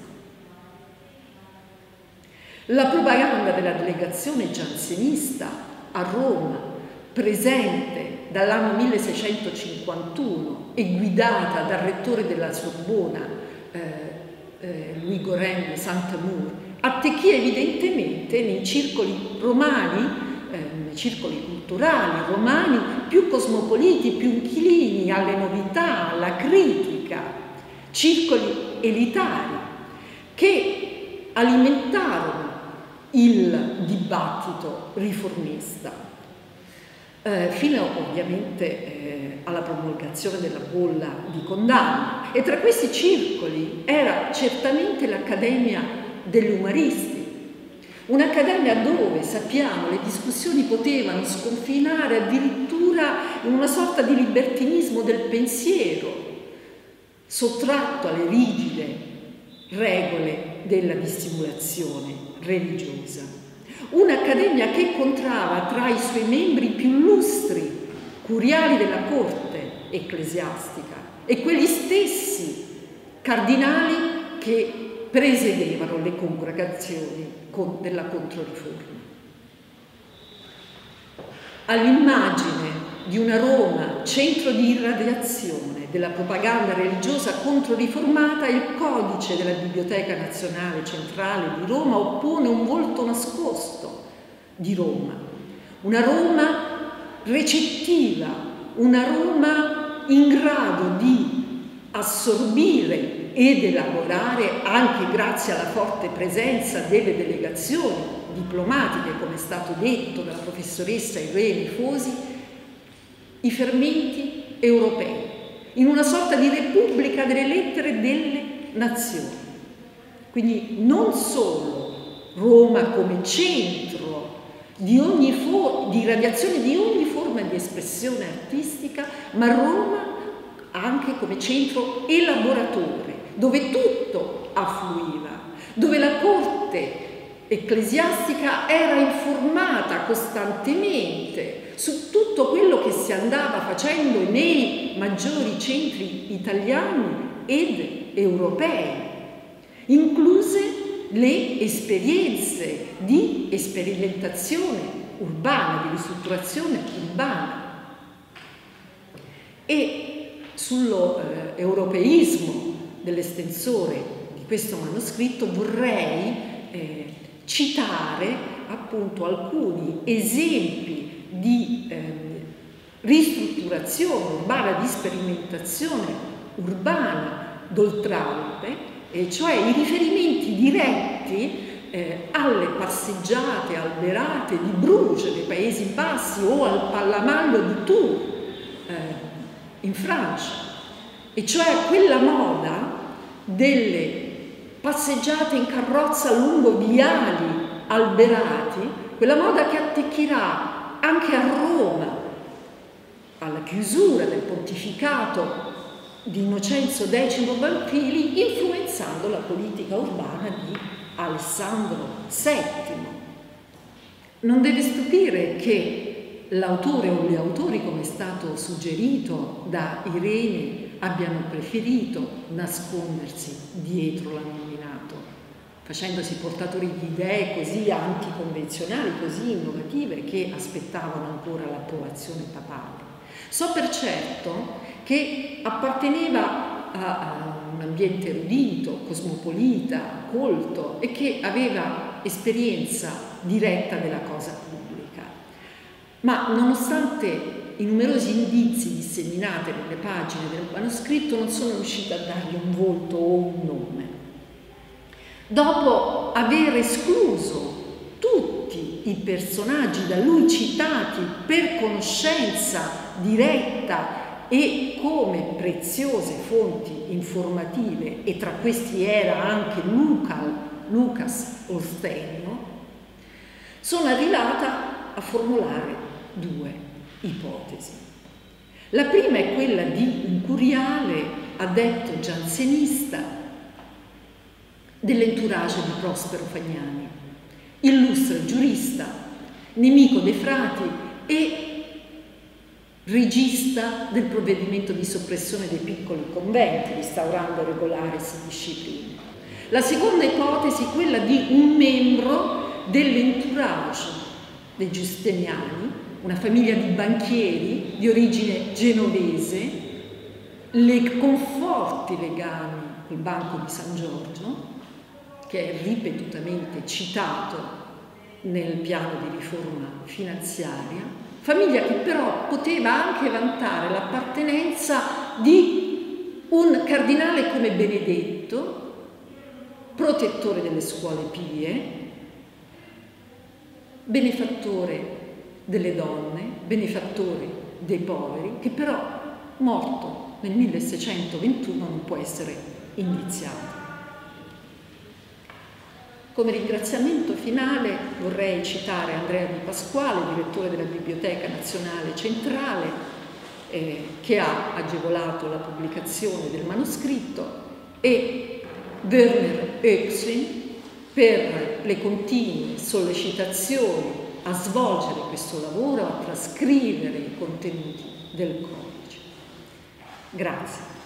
La propaganda della delegazione giansenista a Roma, presente dall'anno milleseicentocinquantuno e guidata dal rettore della Sorbona, eh, eh, Louis Goren de Saint-Amour, attecchì evidentemente nei circoli romani, eh, nei circoli culturali romani più cosmopoliti, più inclini alle novità, alla critica, circoli elitari che alimentarono il dibattito riformista, eh, fino ovviamente eh, alla promulgazione della bolla di condanna. E tra questi circoli era certamente l'Accademia degli umoristi, un'accademia dove, sappiamo, le discussioni potevano sconfinare addirittura in una sorta di libertinismo del pensiero, sottratto alle rigide regole della dissimulazione religiosa. Un'accademia che incontrava tra i suoi membri più illustri curiali della corte ecclesiastica e quegli stessi cardinali che presiedevano le congregazioni della Controriforma. All'immagine di una Roma centro di irradiazione della propaganda religiosa controriformata, il codice della Biblioteca Nazionale Centrale di Roma oppone un volto nascosto di Roma, una Roma recettiva, una Roma in grado di assorbire ed elaborare, anche grazie alla forte presenza delle delegazioni diplomatiche, come è stato detto dalla professoressa Irene Fosi, i fermenti europei, in una sorta di repubblica delle lettere delle nazioni. Quindi non solo Roma come centro di, ogni di radiazione di ogni forma di espressione artistica, ma Roma anche come centro elaboratore, dove tutto affluiva, dove la corte ecclesiastica era informata costantemente su tutto quello che si andava facendo nei maggiori centri italiani ed europei, incluse le esperienze di sperimentazione urbana, di ristrutturazione urbana. E sullo eh, europeismo dell'estensore di questo manoscritto vorrei eh, citare appunto alcuni esempi di eh, ristrutturazione urbana, di sperimentazione urbana d'Oltralpe, e cioè i riferimenti diretti eh, alle passeggiate alberate di Bruges, nei Paesi Bassi, o al Pallamaglio di Tours eh, in Francia, e cioè quella moda delle passeggiate in carrozza lungo viali alberati, quella moda che attecchirà anche a Roma alla chiusura del pontificato di Innocenzo X Pamphili, influenzando la politica urbana di Alessandro settimo. Non deve stupire che l'autore o gli autori, come è stato suggerito da Irene, abbiano preferito nascondersi dietro l'anonimato, facendosi portatori di idee così anticonvenzionali, così innovative, che aspettavano ancora l'approvazione papale. So per certo che apparteneva a, a un ambiente erudito, cosmopolita, colto, e che aveva esperienza diretta della cosa pubblica. Ma nonostante i numerosi indizi disseminati nelle pagine del manoscritto, non sono riuscita a dargli un volto o un nome. Dopo aver escluso tutti i personaggi da lui citati per conoscenza diretta e come preziose fonti informative, e tra questi era anche Luca, Lucas Orstenio, sono arrivata a formulare due ipotesi. La prima è quella di un curiale addetto giansenista dell'entourage di Prospero Fagnani, illustre giurista, nemico dei frati e regista del provvedimento di soppressione dei piccoli conventi, instaurando regolaris discipline. La seconda ipotesi è quella di un membro dell'entourage dei Giustiniani, una famiglia di banchieri di origine genovese, le, con forti legami col Banco di San Giorgio, che è ripetutamente citato nel piano di riforma finanziaria, famiglia che però poteva anche vantare l'appartenenza di un cardinale come Benedetto, protettore delle scuole pie, benefattore delle donne, benefattore dei poveri, che però, morto nel milleseicentoventuno, non può essere indiziato. Come ringraziamento finale vorrei citare Andrea Di Pasquale, direttore della Biblioteca Nazionale Centrale, eh, che ha agevolato la pubblicazione del manoscritto, e Werner Oechslin per le continue sollecitazioni a svolgere questo lavoro, a trascrivere i contenuti del codice. Grazie.